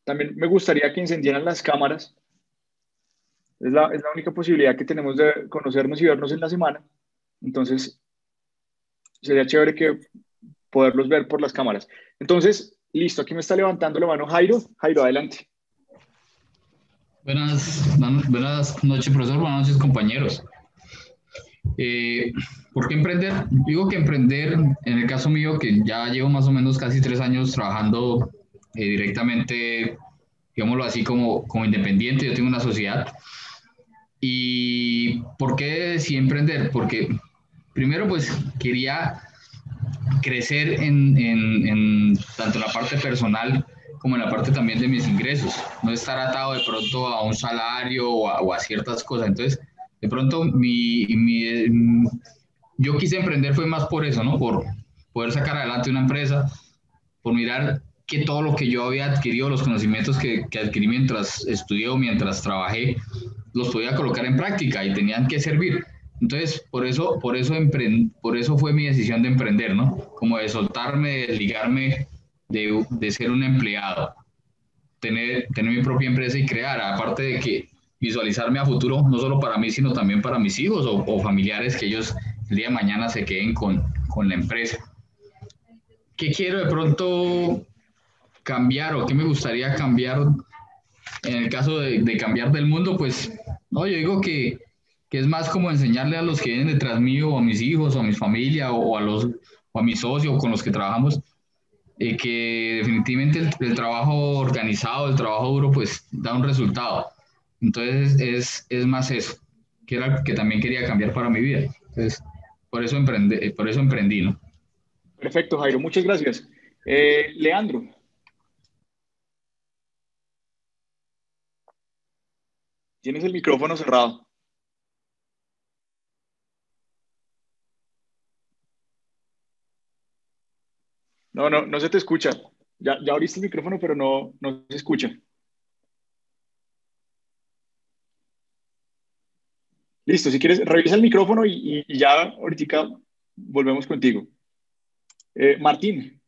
También me gustaría que encendieran las cámaras. Es la única posibilidad que tenemos de conocernos y vernos en la semana. Entonces, sería chévere que poderlos ver por las cámaras. Entonces, listo, aquí me está levantando la mano Jairo. Jairo, adelante. Buenas noches, profesor. Buenas noches, compañeros. Eh, ¿Por qué emprender? Digo que emprender, en el caso mío, que ya llevo más o menos casi 3 años trabajando directamente, digámoslo así, como independiente. Yo tengo una sociedad. ¿Y por qué decidí emprender? Porque primero, pues quería crecer tanto en la parte personal como en la parte también de mis ingresos, no estar atado de pronto a un salario o a ciertas cosas. Entonces, de pronto yo quise emprender fue más por eso, ¿no? Por poder sacar adelante una empresa, por mirar que todo lo que yo había adquirido, los conocimientos que adquirí mientras estudié o mientras trabajé, los podía colocar en práctica y tenían que servir. Entonces, por eso fue mi decisión de emprender, ¿no? Como de soltarme, de desligarme de ser un empleado, tener mi propia empresa y crear, aparte de que visualizarme a futuro, no solo para mí, sino también para mis hijos o familiares, que ellos el día de mañana se queden con la empresa. ¿Qué quiero de pronto cambiar o qué me gustaría cambiar en el caso de cambiar del mundo? Pues no, yo digo que es más como enseñarle a los que vienen detrás mío, o a mis hijos, o a mi familia, o a mi socio con los que trabajamos, que definitivamente el trabajo organizado, el trabajo duro, pues da un resultado. Entonces es más eso, que era que también quería cambiar para mi vida. Entonces, por eso emprendí, ¿no? Perfecto, Jairo, muchas gracias. Leandro, tienes el micrófono cerrado. No, no, no se te escucha. Ya abriste el micrófono, pero no se escucha. Listo, si quieres, revisa el micrófono y ya ahorita volvemos contigo. Martín,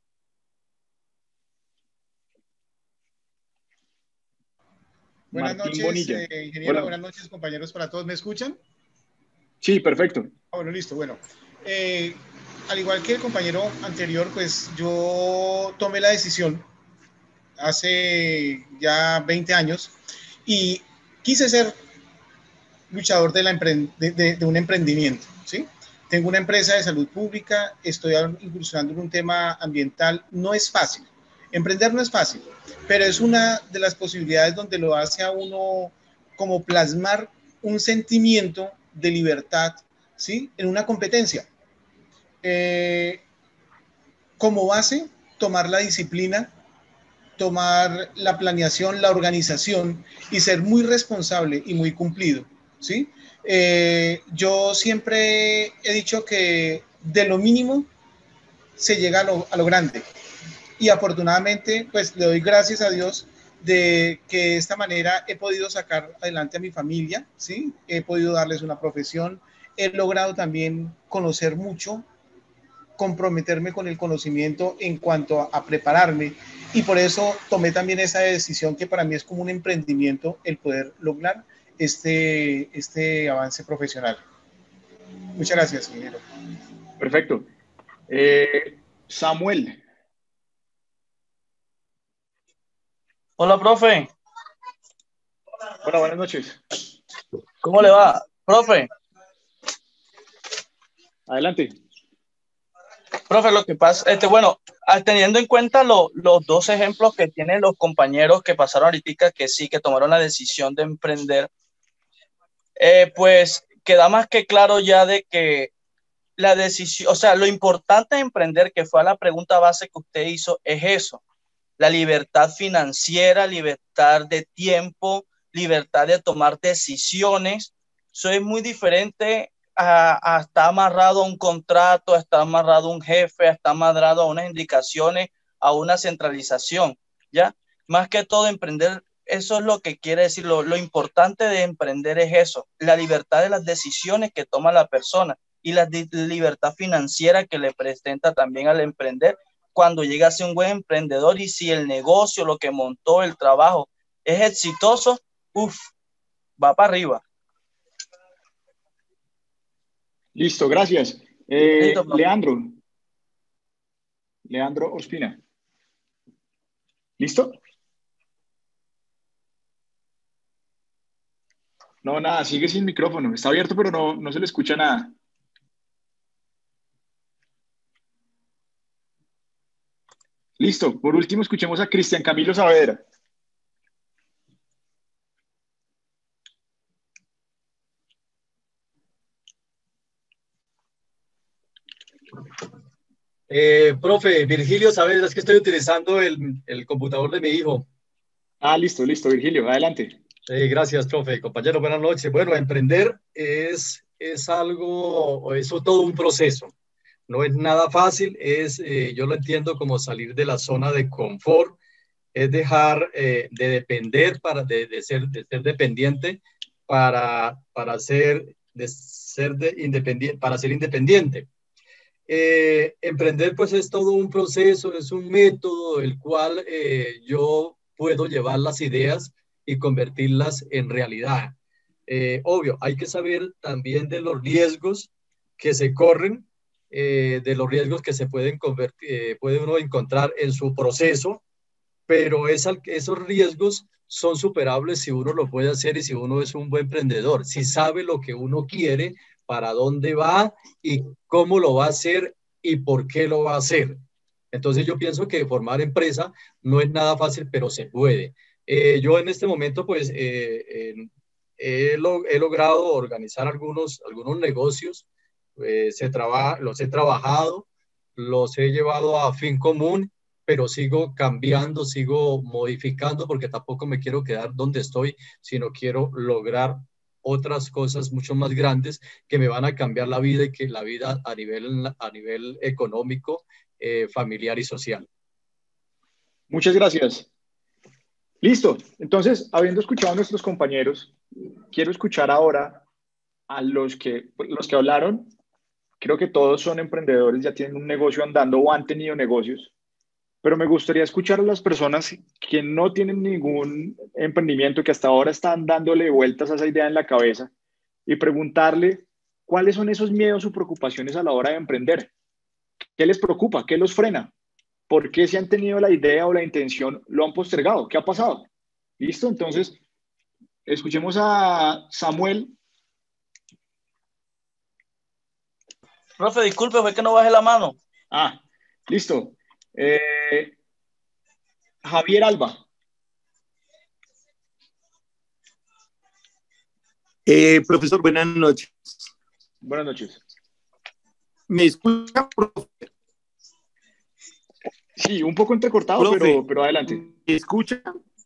Buenas Martín noches, Bonilla. ingeniero. Hola. Buenas noches, compañeros, para todos. ¿Me escuchan? Sí, perfecto. Bueno, listo. Bueno, eh, al igual que el compañero anterior, pues yo tomé la decisión hace ya 20 años y quise ser luchador de un emprendimiento, ¿sí? Tengo una empresa de salud pública, estoy incursionando en un tema ambiental. No es fácil, emprender no es fácil, pero es una de las posibilidades donde lo hace a uno como plasmar un sentimiento de libertad, ¿sí? En una competencia. Eh, Como base, tomar la disciplina, tomar la planeación, la organización y ser muy responsable y muy cumplido, ¿sí? Yo siempre he dicho que de lo mínimo se llega a lo grande y afortunadamente pues le doy gracias a Dios de que de esta manera he podido sacar adelante a mi familia, ¿sí? He podido darles una profesión, he logrado también conocer mucho, comprometerme con el conocimiento en cuanto a prepararme y por eso tomé también esa decisión que para mí es como un emprendimiento el poder lograr este avance profesional. Muchas gracias, ingeniero. Perfecto. Samuel, Hola, profe. hola, buenas noches. ¿Cómo le va? Profe, Adelante. lo que pasa, bueno, teniendo en cuenta los dos ejemplos que tienen los compañeros que pasaron ahorita, que sí, que tomaron la decisión de emprender, pues queda más que claro ya de que la decisión, o sea, lo importante de emprender, que fue a la pregunta base que usted hizo, es eso, la libertad financiera, libertad de tiempo, libertad de tomar decisiones. Eso es muy diferente a estar amarrado a un contrato, a estar amarrado a un jefe, a estar amarrado a unas indicaciones, a una centralización, ¿ya? Más que todo emprender, eso es lo que quiere decir, lo importante de emprender es eso, la libertad de las decisiones que toma la persona y la libertad financiera que le presenta también al emprender cuando llega a ser un buen emprendedor, y si el negocio, lo que montó, el trabajo es exitoso, va para arriba. Listo, gracias. Listo, Leandro Ospina. ¿Listo? No, nada, sigue sin micrófono. Está abierto, pero no se le escucha nada. Listo. Por último, escuchemos a Cristian Camilo Saavedra. Profe, Virgilio Saavedra, es que estoy utilizando el computador de mi hijo. Listo, Virgilio, adelante. Gracias, profe. Compañero, buenas noches. Bueno, emprender es algo, es todo un proceso. No es nada fácil, yo lo entiendo como salir de la zona de confort, es dejar de depender, de ser dependiente para ser independiente. Emprender pues es todo un proceso, es un método el cual yo puedo llevar las ideas y convertirlas en realidad. Obvio, hay que saber también de los riesgos que se corren, de los riesgos que se puede uno encontrar en su proceso, pero esos riesgos son superables si uno lo puede hacer y si uno es un buen emprendedor, si sabe lo que uno quiere, para dónde va y cómo lo va a hacer y por qué lo va a hacer. Entonces yo pienso que formar empresa no es nada fácil, pero se puede. Yo en este momento pues he logrado organizar algunos negocios, los he trabajado, los he llevado a fin común, pero sigo cambiando, sigo modificando, porque tampoco me quiero quedar donde estoy, sino quiero lograr otras cosas mucho más grandes que me van a cambiar la vida y que la vida a nivel económico, familiar y social. Muchas gracias. Listo. Entonces, habiendo escuchado a nuestros compañeros, quiero escuchar ahora a los que hablaron. Creo que todos son emprendedores, ya tienen un negocio andando o han tenido negocios, pero me gustaría escuchar a las personas que no tienen ningún emprendimiento, que hasta ahora están dándole vueltas a esa idea en la cabeza, y preguntarle cuáles son esos miedos o preocupaciones a la hora de emprender. ¿Qué les preocupa? ¿Qué los frena? ¿Por qué, si han tenido la idea o la intención, lo han postergado? ¿Qué ha pasado? ¿Listo? Entonces, escuchemos a Samuel. Profe, disculpe, fue que no bajé la mano. Listo. Javier Alba. Profesor, buenas noches. Buenas noches. ¿Me escucha, profe? Sí, un poco entrecortado, profe, pero adelante. ¿Me escucha?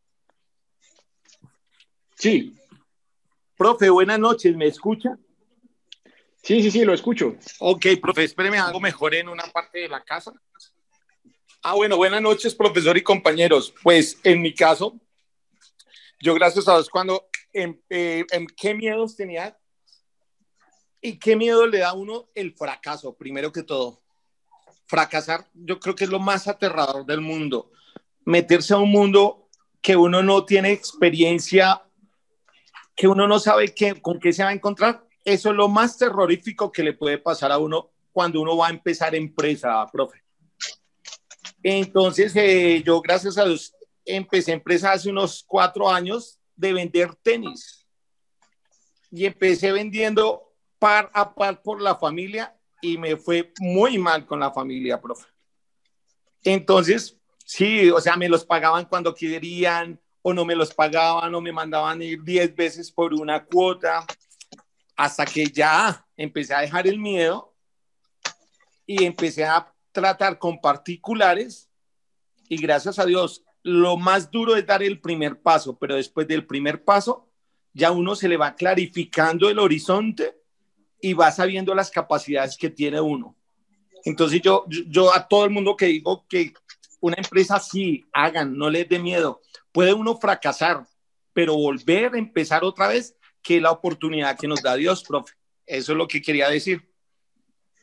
Sí. Profe, buenas noches, ¿me escucha? Sí, lo escucho. Ok, profe, espéreme, algo mejor en una parte de la casa. Bueno, buenas noches, profesor y compañeros. Pues en mi caso, yo gracias a Dios cuando qué miedos tenía y qué miedo le da a uno el fracaso, primero que todo. Fracasar, yo creo que es lo más aterrador del mundo. Meterse a un mundo que uno no tiene experiencia, que uno no sabe con qué se va a encontrar. Eso es lo más terrorífico que le puede pasar a uno cuando uno va a empezar empresa, profe. Entonces, yo gracias a Dios empecé empresa hace unos 4 años de vender tenis. Y empecé vendiendo par a par por la familia y me fue muy mal con la familia, profe. Entonces, sí, o sea, me los pagaban cuando querían o no me los pagaban o me mandaban ir 10 veces por una cuota, hasta que ya empecé a dejar el miedo y empecé a tratar con particulares y gracias a Dios, lo más duro es dar el primer paso, pero después del primer paso ya uno se le va clarificando el horizonte y va sabiendo las capacidades que tiene uno. Entonces yo a todo el mundo que digo que una empresa sí, hagan, no les dé miedo. Puede uno fracasar, pero volver a empezar otra vez, que es la oportunidad que nos da Dios, profe. Eso es lo que quería decir.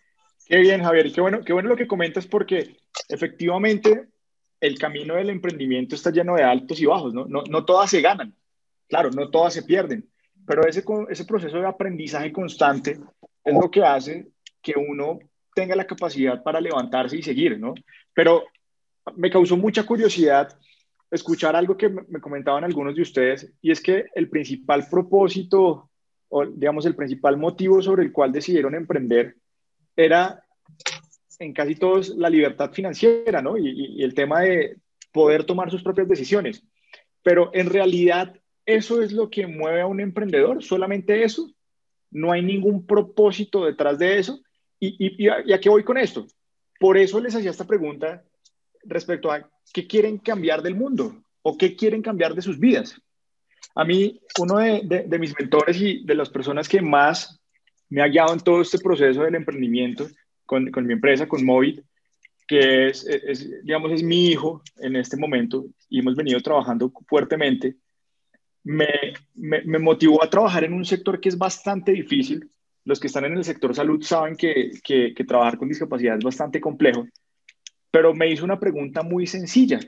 Qué bien, Javier, y qué bueno lo que comentas porque efectivamente el camino del emprendimiento está lleno de altos y bajos, ¿no? No todas se ganan, claro, no todas se pierden, pero ese proceso de aprendizaje constante es lo que hace que uno tenga la capacidad para levantarse y seguir, ¿no? Pero me causó mucha curiosidad escuchar algo que me comentaban algunos de ustedes, y es que el principal propósito, o digamos, el principal motivo sobre el cual decidieron emprender era en casi todos la libertad financiera, ¿no? Y el tema de poder tomar sus propias decisiones. Pero en realidad, ¿eso es lo que mueve a un emprendedor? ¿Solamente eso? ¿No hay ningún propósito detrás de eso? ¿Y a qué voy con esto? Por eso les hacía esta pregunta respecto a qué quieren cambiar del mundo o qué quieren cambiar de sus vidas. A mí, uno de mis mentores y de las personas que más me ha guiado en todo este proceso del emprendimiento con mi empresa, con Movit, que digamos, es mi hijo en este momento y hemos venido trabajando fuertemente, me, me motivó a trabajar en un sector que es bastante difícil. Los que están en el sector salud saben que trabajar con discapacidad es bastante complejo, pero me hizo una pregunta muy sencilla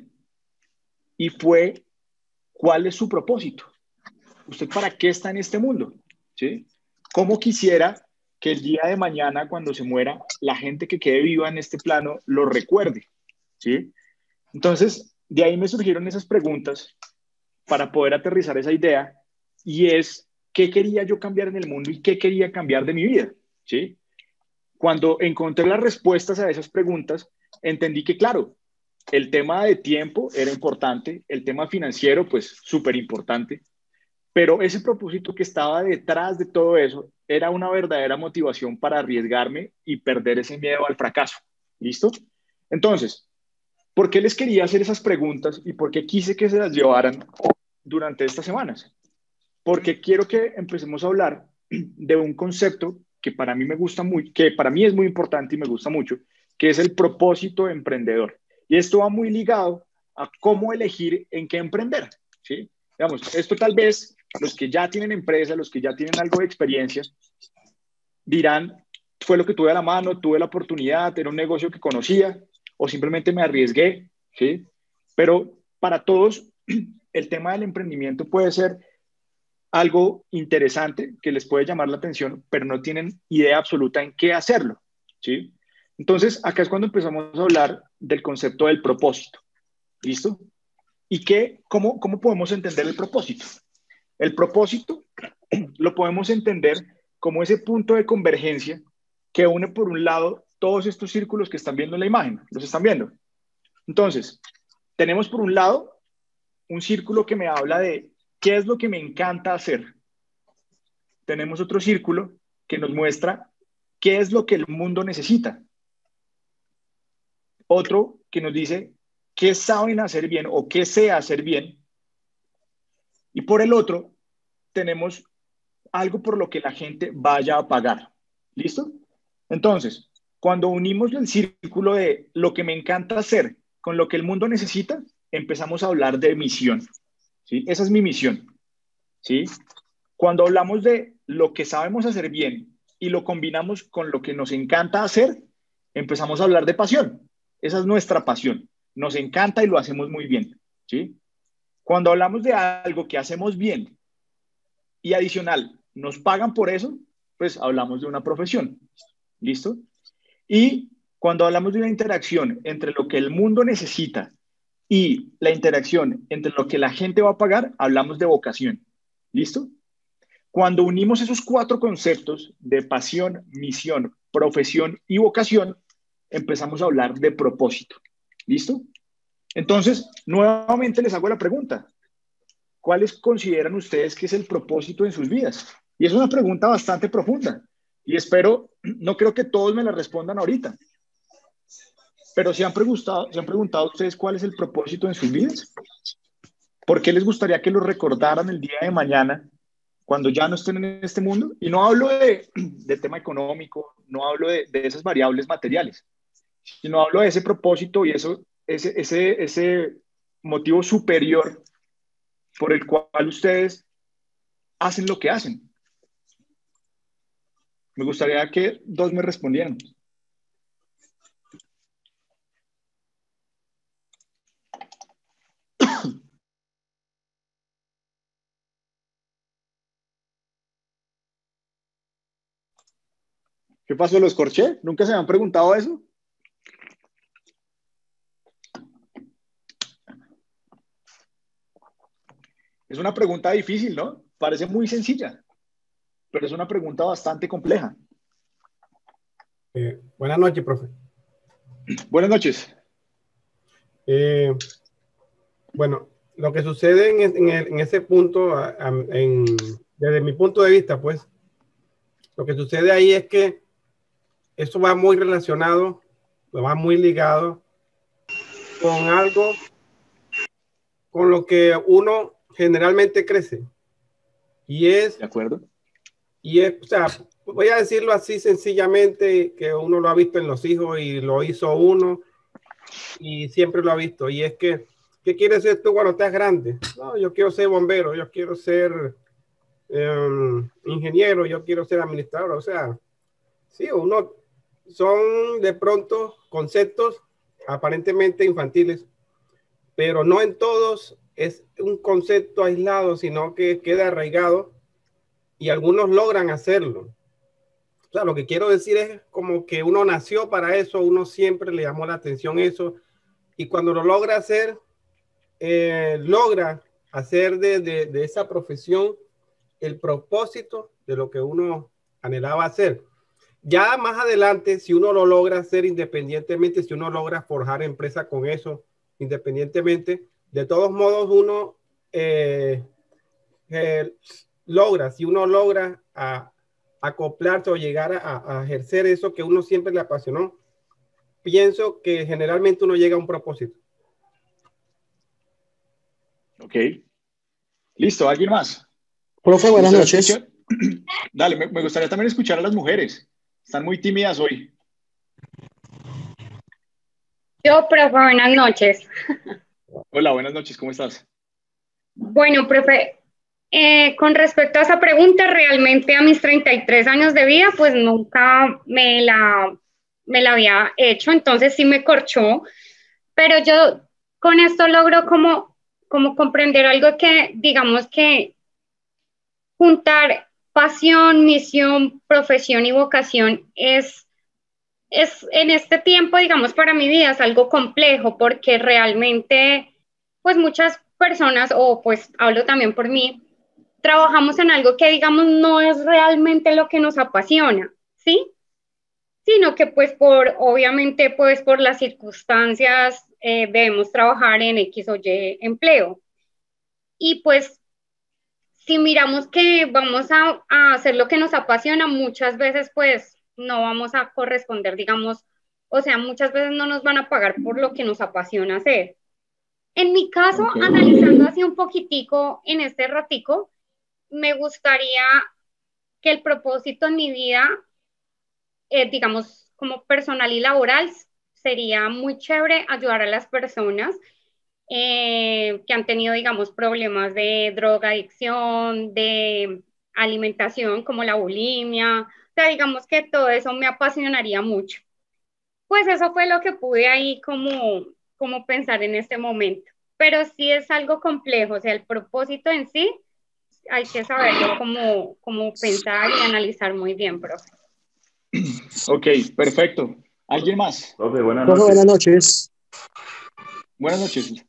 y fue, ¿cuál es su propósito? ¿Usted para qué está en este mundo? ¿Sí? ¿Cómo quisiera que el día de mañana, cuando se muera, la gente que quede viva en este plano lo recuerde? ¿Sí? Entonces, de ahí me surgieron esas preguntas para poder aterrizar esa idea, y es, ¿qué quería yo cambiar en el mundo y qué quería cambiar de mi vida? ¿Sí? Cuando encontré las respuestas a esas preguntas, entendí que, claro, el tema de tiempo era importante, el tema financiero, pues súper importante, pero ese propósito que estaba detrás de todo eso era una verdadera motivación para arriesgarme y perder ese miedo al fracaso. ¿Listo? Entonces, ¿por qué les quería hacer esas preguntas y por qué quise que se las llevaran durante estas semanas? Porque quiero que empecemos a hablar de un concepto que para mí me gusta muy, que para mí es muy importante y me gusta mucho, que es el propósito emprendedor. Y esto va muy ligado a cómo elegir en qué emprender, ¿sí? Digamos, esto tal vez los que ya tienen empresa, los que ya tienen algo de experiencia, dirán, fue lo que tuve a la mano, tuve la oportunidad, era un negocio que conocía o simplemente me arriesgué, ¿sí? Pero para todos, el tema del emprendimiento puede ser algo interesante que les puede llamar la atención, pero no tienen idea absoluta en qué hacerlo, ¿sí? Entonces, acá es cuando empezamos a hablar del concepto del propósito, ¿listo? ¿Y cómo podemos entender el propósito? El propósito lo podemos entender como ese punto de convergencia que une por un lado todos estos círculos que están viendo en la imagen. ¿Los están viendo? Entonces, tenemos por un lado un círculo que me habla de qué es lo que me encanta hacer. Tenemos otro círculo que nos muestra qué es lo que el mundo necesita. Otro que nos dice qué saben hacer bien o qué sé hacer bien. Y por el otro, tenemos algo por lo que la gente vaya a pagar. ¿Listo? Entonces, cuando unimos el círculo de lo que me encanta hacer con lo que el mundo necesita, empezamos a hablar de misión. ¿Sí? Esa es mi misión. ¿Sí? Cuando hablamos de lo que sabemos hacer bien y lo combinamos con lo que nos encanta hacer, empezamos a hablar de pasión. Esa es nuestra pasión. Nos encanta y lo hacemos muy bien. ¿Sí? Cuando hablamos de algo que hacemos bien y adicional, nos pagan por eso, pues hablamos de una profesión. ¿Listo? Y cuando hablamos de una interacción entre lo que el mundo necesita y la interacción entre lo que la gente va a pagar, hablamos de vocación. ¿Listo? Cuando unimos esos cuatro conceptos de pasión, misión, profesión y vocación, empezamos a hablar de propósito. ¿Listo? Entonces, nuevamente les hago la pregunta. ¿Cuáles consideran ustedes que es el propósito en sus vidas? Y es una pregunta bastante profunda. Y espero, no creo que todos me la respondan ahorita, pero ¿se han preguntado ustedes cuál es el propósito en sus vidas? ¿Por qué les gustaría que lo recordaran el día de mañana cuando ya no estén en este mundo? Y no hablo de tema económico, no hablo de esas variables materiales, sino hablo de ese propósito y ese motivo superior por el cual ustedes hacen lo que hacen. Me gustaría que dos me respondieran. ¿Qué pasó? ¿Los corché? ¿Nunca se me han preguntado eso? Es una pregunta difícil, ¿no? Parece muy sencilla, pero es una pregunta bastante compleja. Buenas noches, profe. Buenas noches. Bueno, lo que sucede en ese punto, desde mi punto de vista, pues, lo que sucede ahí es que eso va muy relacionado, va muy ligado con algo con lo que uno generalmente crece. ¿De acuerdo? O sea, voy a decirlo así sencillamente, que uno lo ha visto en los hijos y lo hizo uno y siempre lo ha visto. Y es que, ¿qué quieres ser tú cuando estás grande? No, yo quiero ser bombero, yo quiero ser ingeniero, yo quiero ser administrador. O sea, sí, son de pronto conceptos aparentemente infantiles, pero no en todos es un concepto aislado, sino que queda arraigado y algunos logran hacerlo. O sea, lo que quiero decir es como que uno nació para eso, uno siempre le llamó la atención eso, y cuando lo logra hacer, logra hacer de esa profesión el propósito de lo que uno anhelaba hacer. Ya más adelante, si uno lo logra hacer independientemente, si uno logra forjar empresa con eso, independientemente, de todos modos uno logra, si uno logra acoplarse o llegar a ejercer eso que uno siempre le apasionó, pienso que generalmente uno llega a un propósito. Ok. Listo, ¿alguien más? Profe, buenas noches. Dale, me gustaría también escuchar a las mujeres. Están muy tímidas hoy. Yo, profe, buenas noches. Hola, buenas noches, ¿cómo estás? Bueno, profe, con respecto a esa pregunta, realmente a mis 33 años de vida, pues nunca me la había hecho, entonces sí me corchó, pero yo con esto logro como comprender algo que, digamos que juntar pasión, misión, profesión y vocación es en este tiempo, digamos, para mi vida es algo complejo porque realmente, pues muchas personas, o pues hablo también por mí, trabajamos en algo que, digamos, no es realmente lo que nos apasiona, ¿sí? Sino que pues obviamente, pues por las circunstancias debemos trabajar en X o Y empleo. Y pues si miramos que vamos a hacer lo que nos apasiona, muchas veces pues no vamos a corresponder, digamos, o sea, muchas veces no nos van a pagar por lo que nos apasiona hacer. En mi caso, Okay. analizando así un poquitico en este ratico, me gustaría que el propósito en mi vida, digamos, como personal y laboral, sería muy chévere ayudar a las personas que han tenido, digamos, problemas de drogadicción, de alimentación, como la bulimia. O sea, digamos que todo eso me apasionaría mucho. Pues eso fue lo que pude ahí como pensar en este momento. Pero sí es algo complejo, o sea, el propósito en sí hay que saberlo como pensar y analizar muy bien, profe. Ok, perfecto. ¿Alguien más? Profe, buenas noches. Buenas noches. Buenas noches.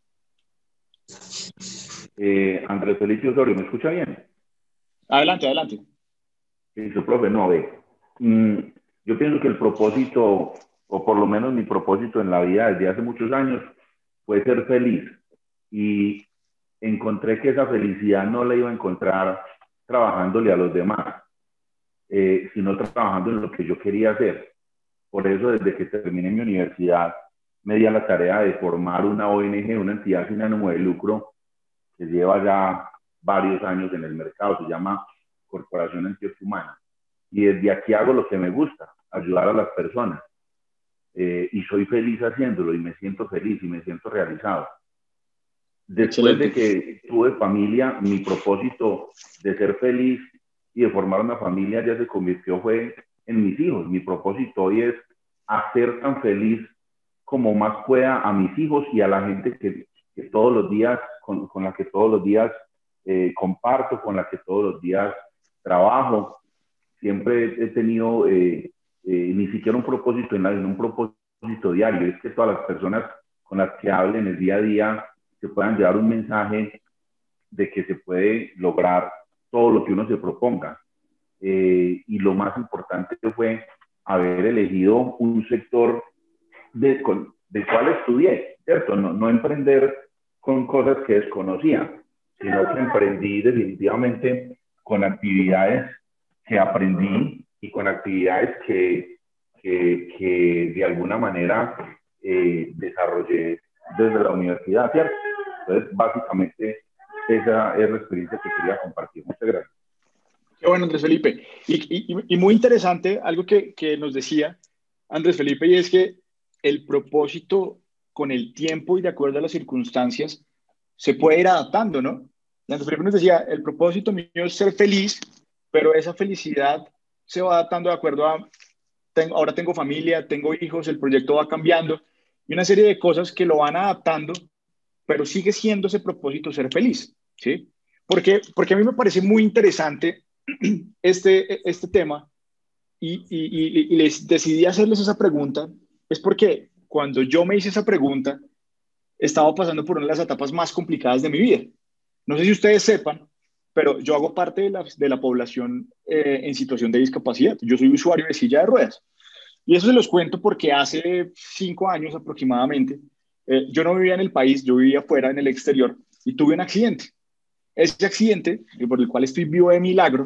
Andrés Felicio Osorio, ¿me escucha bien? Adelante, adelante. Listo, profe, no, ve. Yo pienso que el propósito, o por lo menos mi propósito en la vida desde hace muchos años, fue ser feliz. Y encontré que esa felicidad no la iba a encontrar trabajándole a los demás, sino trabajando en lo que yo quería hacer. Por eso, desde que terminé mi universidad, me di a la tarea de formar una ONG, una entidad sin ánimo de lucro, que lleva ya varios años en el mercado, se llama Corporación Antioquia. Y desde aquí hago lo que me gusta, ayudar a las personas. Y soy feliz haciéndolo, y me siento feliz y me siento realizado. Después de que tuve familia, mi propósito de ser feliz y de formar una familia ya se convirtió en mis hijos. Mi propósito hoy es hacer tan feliz como más pueda a mis hijos y a la gente que todos los días, con la que todos los días comparto, con la que todos los días trabajo. Siempre he tenido ni siquiera un propósito en la vida, un propósito diario, es que todas las personas con las que hablen el día a día se puedan llevar un mensaje de que se puede lograr todo lo que uno se proponga. Y lo más importante fue haber elegido un sector del cual estudié, ¿cierto? No emprender con cosas que desconocía, sino que emprendí definitivamente con actividades que aprendí y con actividades que de alguna manera desarrollé desde la universidad, ¿cierto? Entonces, básicamente, esa es la experiencia que quería compartir. Muchas gracias. Qué bueno, Andrés Felipe. Y muy interesante algo que nos decía Andrés Felipe, y es que el propósito con el tiempo y de acuerdo a las circunstancias se puede ir adaptando, ¿no? Y Andrés Felipe nos decía, el propósito mío es ser feliz, pero esa felicidad se va adaptando de acuerdo a, ahora tengo familia, tengo hijos, el proyecto va cambiando, y una serie de cosas que lo van adaptando, pero sigue siendo ese propósito ser feliz, ¿sí? Porque a mí me parece muy interesante este tema y les decidí hacerles esa pregunta, es porque cuando yo me hice esa pregunta, estaba pasando por una de las etapas más complicadas de mi vida. No sé si ustedes sepan, pero yo hago parte de la población en situación de discapacidad. Yo soy usuario de silla de ruedas. Y eso se los cuento porque hace 5 años aproximadamente, yo no vivía en el país, yo vivía afuera, en el exterior, y tuve un accidente. Ese accidente, por el cual estoy vivo de milagro,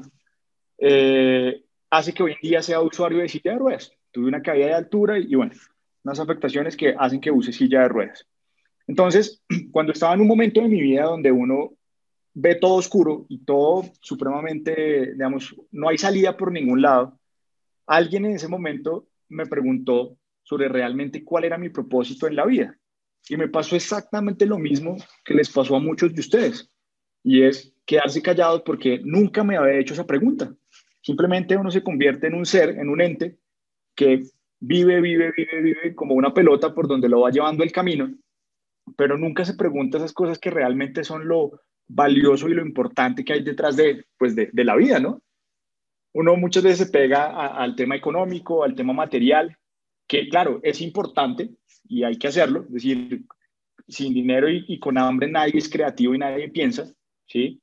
hace que hoy en día sea usuario de silla de ruedas. Tuve una caída de altura y bueno, unas afectaciones que hacen que use silla de ruedas. Entonces, cuando estaba en un momento de mi vida donde uno ve todo oscuro y todo supremamente, digamos, no hay salida por ningún lado, alguien en ese momento me preguntó sobre realmente cuál era mi propósito en la vida. Y me pasó exactamente lo mismo que les pasó a muchos de ustedes. Y es quedarse callados porque nunca me había hecho esa pregunta. Simplemente uno se convierte en un ser, en un ente que vive como una pelota por donde lo va llevando el camino, pero nunca se pregunta esas cosas que realmente son lo valioso y lo importante que hay detrás de la vida, ¿no? Uno muchas veces se pega al tema económico, al tema material, que claro, es importante y hay que hacerlo. Es decir, sin dinero y con hambre nadie es creativo y nadie piensa, ¿sí?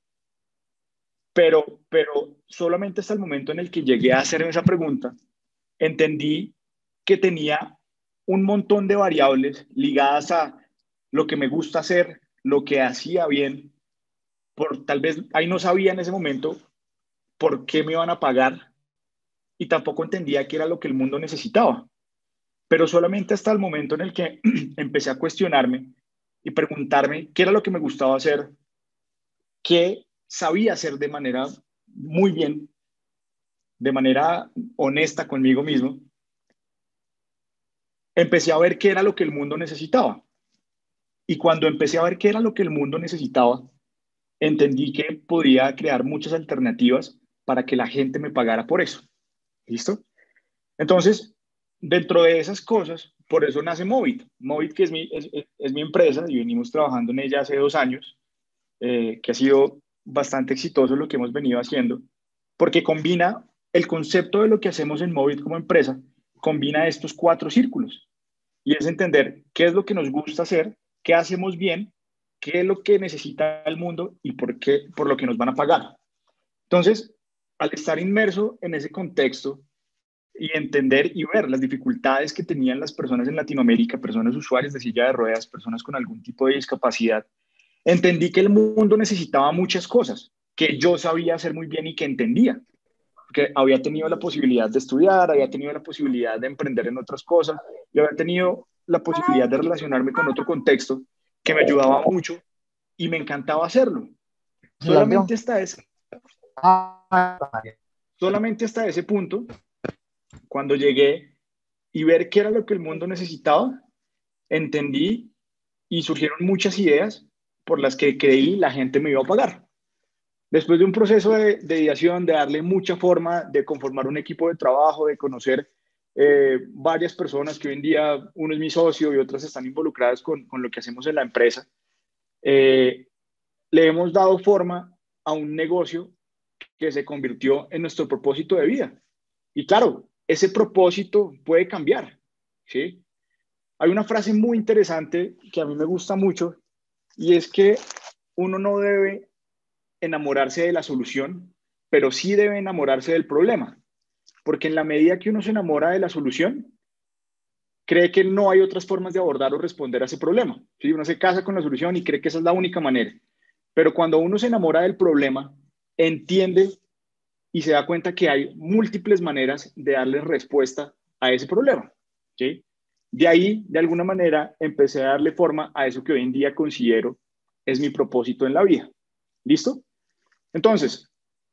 Pero solamente hasta el momento en el que llegué a hacerme esa pregunta, entendí que tenía un montón de variables ligadas a lo que me gusta hacer, lo que hacía bien, tal vez ahí no sabía en ese momento por qué me iban a pagar y tampoco entendía qué era lo que el mundo necesitaba. Pero solamente hasta el momento en el que empecé a cuestionarme y preguntarme qué era lo que me gustaba hacer, qué sabía hacer de manera muy bien, de manera honesta conmigo mismo, empecé a ver qué era lo que el mundo necesitaba. Y cuando empecé a ver qué era lo que el mundo necesitaba, entendí que podía crear muchas alternativas para que la gente me pagara por eso. ¿Listo? Entonces, dentro de esas cosas, por eso nace Movit. Movit, que es mi empresa y venimos trabajando en ella hace 2 años, que ha sido bastante exitoso lo que hemos venido haciendo, porque combina el concepto de lo que hacemos en Movit como empresa, combina estos 4 círculos. Y es entender qué es lo que nos gusta hacer, qué hacemos bien, qué es lo que necesita el mundo y por lo que nos van a pagar. Entonces, al estar inmerso en ese contexto y entender y ver las dificultades que tenían las personas en Latinoamérica, personas usuarias de silla de ruedas, personas con algún tipo de discapacidad, entendí que el mundo necesitaba muchas cosas que yo sabía hacer muy bien y que entendía, que había tenido la posibilidad de estudiar, había tenido la posibilidad de emprender en otras cosas y había tenido la posibilidad de relacionarme con otro contexto que me ayudaba mucho y me encantaba hacerlo. Solamente hasta ese punto, cuando llegué y ver qué era lo que el mundo necesitaba, entendí y surgieron muchas ideas por las que creí la gente me iba a pagar. Después de un proceso de ideación, de darle mucha forma, de conformar un equipo de trabajo, de conocer varias personas que hoy en día uno es mi socio y otras están involucradas con lo que hacemos en la empresa, le hemos dado forma a un negocio que se convirtió en nuestro propósito de vida. Y claro, ese propósito puede cambiar, ¿sí? Hay una frase muy interesante que a mí me gusta mucho y es que uno no debe enamorarse de la solución, pero sí debe enamorarse del problema, porque en la medida que uno se enamora de la solución, cree que no hay otras formas de abordar o responder a ese problema. ¿Sí? Uno se casa con la solución y cree que esa es la única manera. Pero cuando uno se enamora del problema, entiende y se da cuenta que hay múltiples maneras de darle respuesta a ese problema. ¿Sí? De ahí, de alguna manera, empecé a darle forma a eso que hoy en día considero es mi propósito en la vida. ¿Listo? Entonces,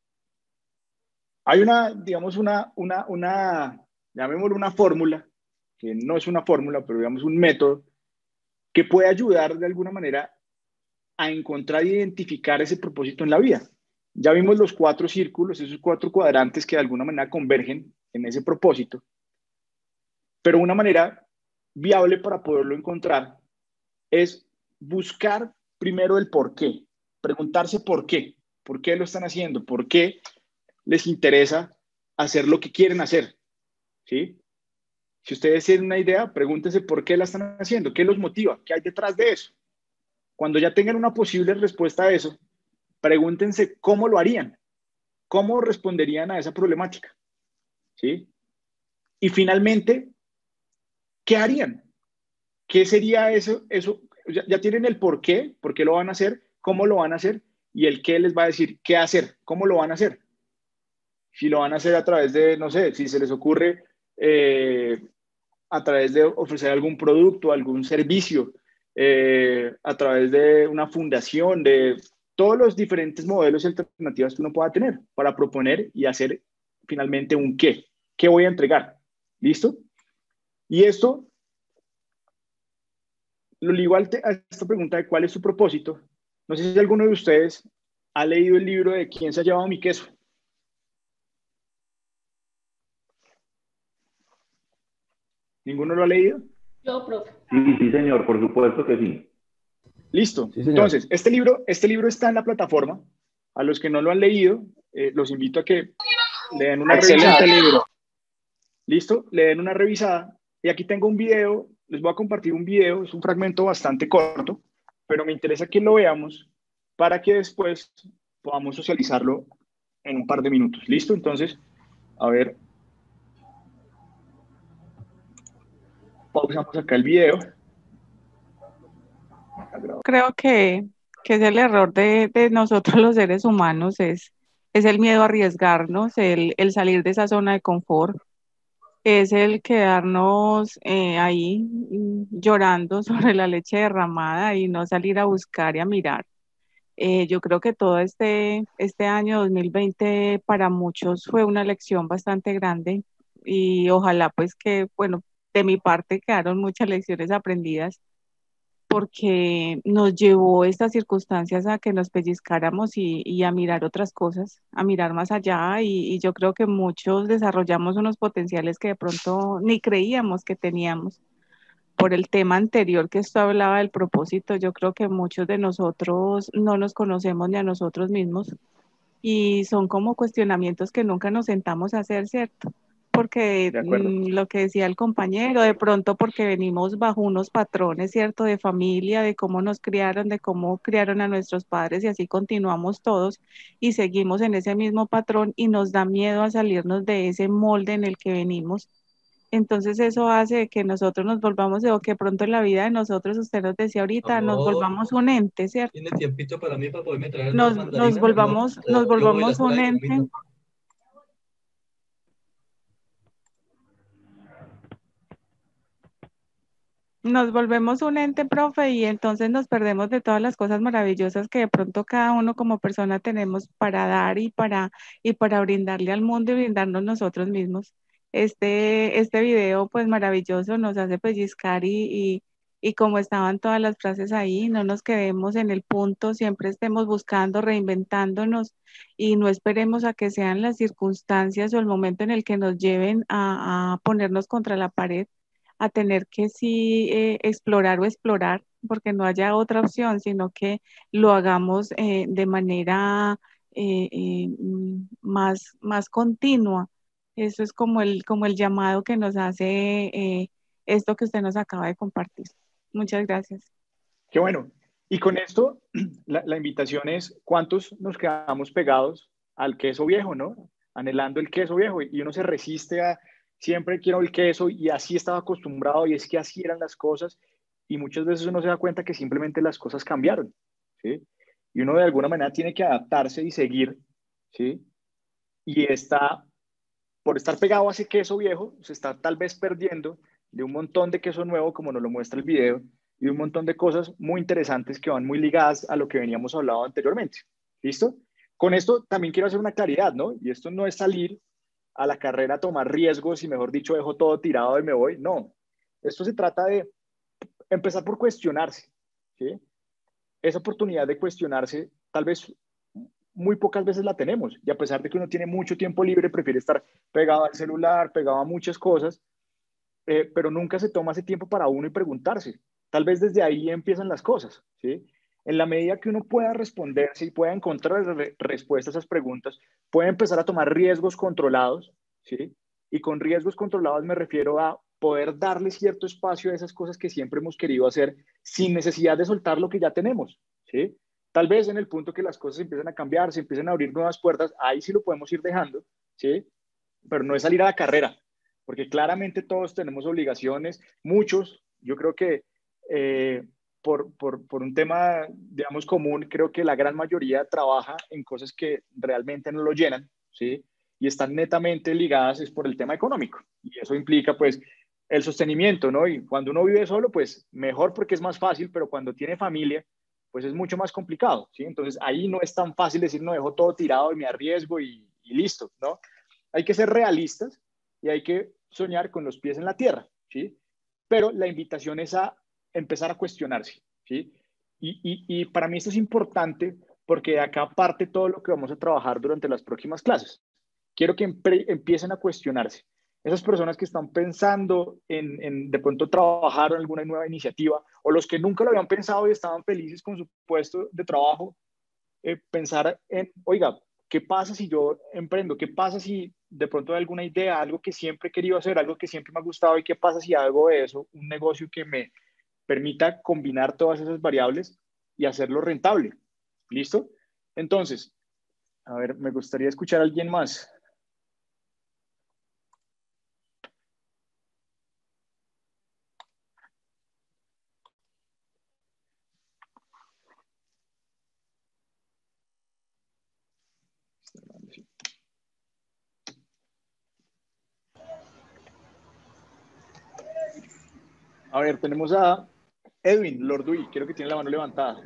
hay digamos, llamémoslo una fórmula, que no es una fórmula, pero digamos un método, que puede ayudar de alguna manera a encontrar e identificar ese propósito en la vida. Ya vimos los 4 círculos, esos 4 cuadrantes que de alguna manera convergen en ese propósito, pero una manera viable para poderlo encontrar es buscar primero el por qué, preguntarse por qué lo están haciendo, por qué les interesa hacer lo que quieren hacer, ¿sí? Si ustedes tienen una idea, pregúntense por qué la están haciendo, qué los motiva, qué hay detrás de eso. Cuando ya tengan una posible respuesta a eso, pregúntense cómo lo harían, cómo responderían a esa problemática, ¿sí? Y finalmente, ¿qué harían? ¿Qué sería eso? Ya tienen el por qué lo van a hacer, cómo lo van a hacer y el qué les va a decir qué hacer, cómo lo van a hacer. Si lo van a hacer a través de, no sé, si se les ocurre a través de ofrecer algún producto, algún servicio, a través de una fundación, de todos los diferentes modelos y alternativas que uno pueda tener para proponer y hacer finalmente un qué. ¿Qué voy a entregar? ¿Listo? Y esto lo ligo a esta pregunta de cuál es su propósito. No sé si alguno de ustedes ha leído el libro de ¿Quién se ha llevado mi queso? ¿Ninguno lo ha leído? Yo, profe. Sí, señor, por supuesto que sí. Listo. Sí, señor. Entonces, este libro está en la plataforma. A los que no lo han leído, los invito a que le den una Excelente revisada. libro. Listo, le den una revisada. Y aquí tengo un video, les voy a compartir un video, es un fragmento bastante corto, pero me interesa que lo veamos para que después podamos socializarlo en un par de minutos. ¿Listo? Entonces, a ver, pausamos acá el video. Creo que es el error de nosotros los seres humanos, es el miedo a arriesgarnos, el salir de esa zona de confort, es el quedarnos ahí llorando sobre la leche derramada y no salir a buscar y a mirar. Yo creo que todo este año 2020 para muchos fue una lección bastante grande y ojalá pues que, bueno, de mi parte quedaron muchas lecciones aprendidas porque nos llevó estas circunstancias a que nos pellizcáramos y a mirar otras cosas, a mirar más allá y yo creo que muchos desarrollamos unos potenciales que de pronto ni creíamos que teníamos. Por el tema anterior que esto hablaba del propósito, yo creo que muchos de nosotros no nos conocemos ni a nosotros mismos y son como cuestionamientos que nunca nos sentamos a hacer, ¿cierto? Porque De acuerdo. lo que decía el compañero, de pronto porque venimos bajo unos patrones, ¿cierto? De familia, de cómo nos criaron, de cómo criaron a nuestros padres y así continuamos todos y seguimos en ese mismo patrón y nos da miedo a salirnos de ese molde en el que venimos. Entonces eso hace que nosotros nos volvamos, o que pronto en la vida de nosotros, usted nos decía ahorita, nos Amor, volvamos un ente, ¿cierto? ¿tiene tiempito para mí para poderme traer dos Nos mandarinas, mi amor? nos O yo voy y volvamos las un traigo, ente. mira. Nos volvemos un ente, profe, y entonces nos perdemos de todas las cosas maravillosas que de pronto cada uno como persona tenemos para dar y para brindarle al mundo y brindarnos nosotros mismos. Este video, pues maravilloso, nos hace pellizcar y como estaban todas las frases ahí, no nos quedemos en el punto, siempre estemos buscando, reinventándonos y no esperemos a que sean las circunstancias o el momento en el que nos lleven a ponernos contra la pared a tener que sí explorar o explorar, porque no haya otra opción, sino que lo hagamos de manera más continua, Eso es como el llamado que nos hace esto que usted nos acaba de compartir. Muchas gracias. Qué bueno. Y con esto, la invitación es, ¿cuántos nos quedamos pegados al queso viejo, no? Anhelando el queso viejo y uno se resiste a, siempre quiero el queso y así estaba acostumbrado y es que así eran las cosas y muchas veces uno se da cuenta que simplemente las cosas cambiaron, ¿sí? Y uno de alguna manera tiene que adaptarse y seguir, ¿sí? Y está, por estar pegado a ese queso viejo, se está tal vez perdiendo de un montón de queso nuevo, como nos lo muestra el video, y un montón de cosas muy interesantes que van muy ligadas a lo que veníamos hablando anteriormente. ¿Listo? Con esto también quiero hacer una claridad, ¿no? Y esto no es salir a la carrera a tomar riesgos y, mejor dicho, dejo todo tirado y me voy. No. Esto se trata de empezar por cuestionarse, ¿sí? Esa oportunidad de cuestionarse, tal vez muy pocas veces la tenemos. Y a pesar de que uno tiene mucho tiempo libre, prefiere estar pegado al celular, pegado a muchas cosas, pero nunca se toma ese tiempo para uno y preguntarse. Tal vez desde ahí empiezan las cosas, ¿sí? En la medida que uno pueda responderse y pueda encontrar respuestas a esas preguntas, puede empezar a tomar riesgos controlados, ¿sí? Y con riesgos controlados me refiero a poder darle cierto espacio a esas cosas que siempre hemos querido hacer sin necesidad de soltar lo que ya tenemos, ¿sí? Tal vez en el punto que las cosas empiezan a cambiar, se empiezan a abrir nuevas puertas, ahí sí lo podemos ir dejando, ¿sí? Pero no es salir a la carrera, porque claramente todos tenemos obligaciones, muchos, yo creo que por un tema, digamos, común, creo que la gran mayoría trabaja en cosas que realmente no lo llenan, ¿sí? Y están netamente ligadas es por el tema económico. Y eso implica, pues, el sostenimiento, ¿no? Y cuando uno vive solo, pues, mejor porque es más fácil, pero cuando tiene familia, pues es mucho más complicado, ¿sí? Entonces, ahí no es tan fácil decir, no, dejo todo tirado y me arriesgo y listo, ¿no? Hay que ser realistas y hay que soñar con los pies en la tierra, ¿sí? Pero la invitación es a empezar a cuestionarse, ¿sí? Y para mí esto es importante porque de acá parte todo lo que vamos a trabajar durante las próximas clases. Quiero que empiecen a cuestionarse. Esas personas que están pensando en de pronto trabajar en alguna nueva iniciativa o los que nunca lo habían pensado y estaban felices con su puesto de trabajo, pensar en, oiga, ¿qué pasa si yo emprendo? ¿Qué pasa si de pronto hay alguna idea, algo que siempre he querido hacer, algo que siempre me ha gustado y qué pasa si hago de eso un negocio que me permita combinar todas esas variables y hacerlo rentable? ¿Listo? Entonces, a ver, me gustaría escuchar a alguien más. A ver, tenemos a Edwin Lorduy, creo que tiene la mano levantada.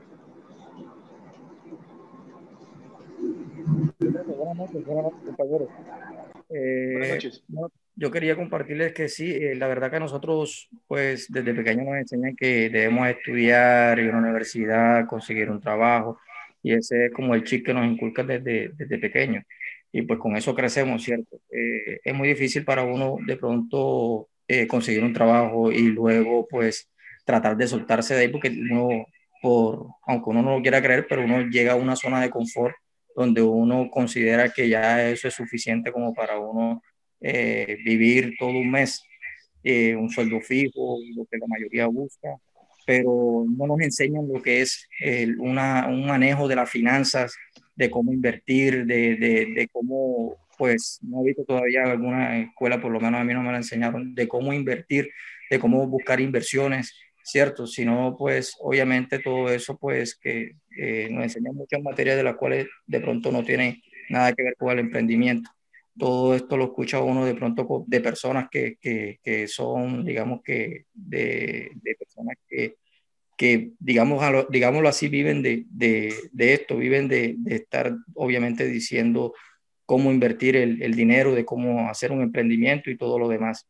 Buenas noches, compañeros. Buenas noches. No, yo quería compartirles que sí, la verdad que nosotros, pues desde pequeños nos enseñan que debemos estudiar, ir a una universidad, conseguir un trabajo, y ese es como el chip que nos inculcan desde pequeños. Y pues con eso crecemos, ¿cierto? Es muy difícil para uno de pronto conseguir un trabajo y luego pues tratar de soltarse de ahí porque uno, aunque uno no lo quiera creer, pero uno llega a una zona de confort donde uno considera que ya eso es suficiente como para uno vivir todo un mes, un sueldo fijo, lo que la mayoría busca, pero no nos enseñan lo que es un manejo de las finanzas, de cómo invertir, de cómo, pues, no he visto todavía alguna escuela, por lo menos a mí no me la enseñaron, de cómo invertir, de cómo buscar inversiones, ¿cierto? Sino, pues, obviamente todo eso, pues, que nos enseñan muchas materias de las cuales de pronto no tienen nada que ver con el emprendimiento. Todo esto lo escucha uno de pronto de personas que son, digamos que, de personas que digamos, digámoslo así, viven de esto, viven de estar obviamente diciendo cómo invertir el dinero, de cómo hacer un emprendimiento y todo lo demás.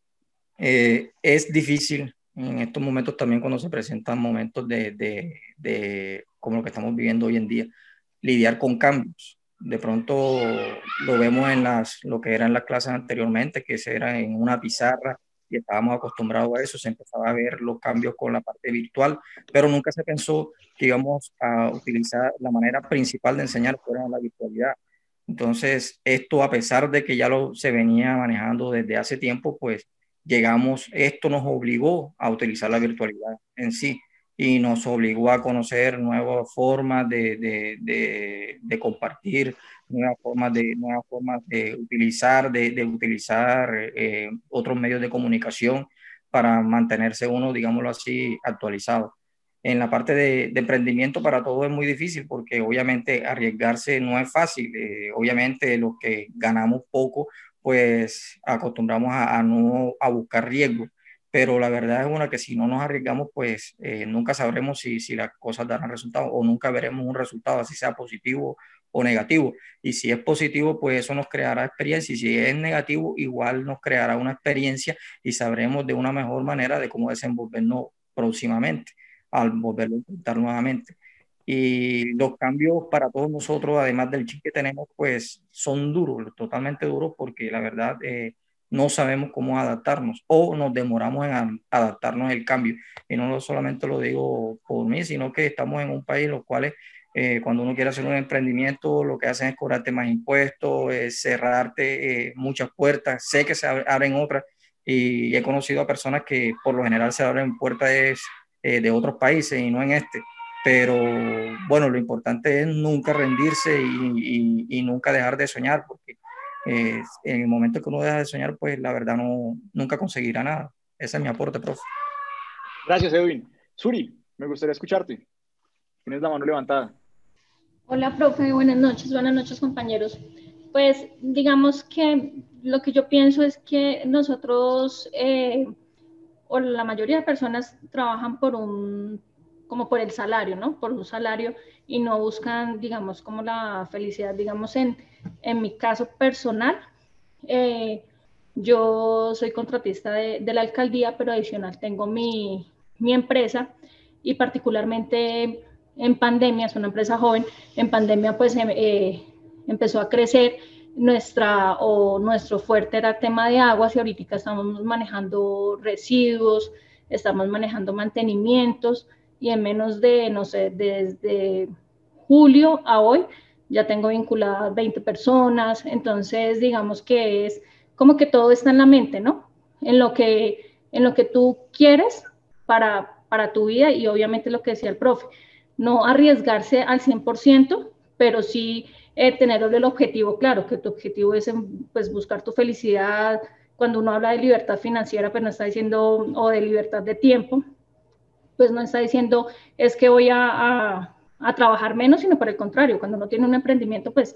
Es difícil en estos momentos también cuando se presentan momentos de como lo que estamos viviendo hoy en día, lidiar con cambios. De pronto lo vemos en lo que eran las clases anteriormente, que se era en una pizarra y estábamos acostumbrados a eso, se empezaba a ver los cambios con la parte virtual, pero nunca se pensó que íbamos a utilizar la manera principal de enseñar fuera la virtualidad. Entonces, esto a pesar de que ya se venía manejando desde hace tiempo, pues esto nos obligó a utilizar la virtualidad en sí y nos obligó a conocer nuevas formas de compartir, nuevas formas de utilizar otros medios de comunicación para mantenerse uno, digámoslo así, actualizado. En la parte de emprendimiento para todo es muy difícil porque obviamente arriesgarse no es fácil. Obviamente los que ganamos poco, pues acostumbramos a buscar riesgo, pero la verdad es una que si no nos arriesgamos, pues nunca sabremos si las cosas darán resultado o nunca veremos un resultado, así sea positivo o negativo. Y si es positivo, pues eso nos creará experiencia, y si es negativo, igual nos creará una experiencia y sabremos de una mejor manera de cómo desenvolvernos próximamente al volverlo a intentar nuevamente. Y los cambios para todos nosotros, además del chip que tenemos, pues son duros, totalmente duros, porque la verdad no sabemos cómo adaptarnos o nos demoramos en adaptarnos al cambio. Y no solamente lo digo por mí, sino que estamos en un país en los cuales cuando uno quiere hacer un emprendimiento, lo que hacen es cobrarte más impuestos, cerrarte muchas puertas. Sé que se abren otras y he conocido a personas que por lo general se abren puertas de otros países y no en este. Pero bueno, lo importante es nunca rendirse y nunca dejar de soñar, porque en el momento que uno deja de soñar, pues la verdad nunca conseguirá nada. Ese es mi aporte, profe. Gracias, Edwin. Suri, me gustaría escucharte. Tienes la mano levantada. Hola, profe, buenas noches, compañeros. Pues digamos que lo que yo pienso es que nosotros, o la mayoría de personas trabajan como por el salario, ¿no? Por un salario y no buscan, digamos, como la felicidad. Digamos, en mi caso personal, yo soy contratista de la alcaldía, pero adicional tengo mi empresa y particularmente en pandemia, es una empresa joven, en pandemia pues empezó a crecer nuestro fuerte era tema de aguas y ahorita estamos manejando residuos, estamos manejando mantenimientos y en menos de, no sé, desde julio a hoy ya tengo vinculadas 20 personas, entonces digamos que es como que todo está en la mente, ¿no? En lo que tú quieres para tu vida y obviamente lo que decía el profe, no arriesgarse al 100%, pero sí tener el objetivo claro, que tu objetivo es pues, buscar tu felicidad. Cuando uno habla de libertad financiera, pues no está diciendo, o de libertad de tiempo, pues no está diciendo es que voy a trabajar menos, sino por el contrario, cuando uno tiene un emprendimiento, pues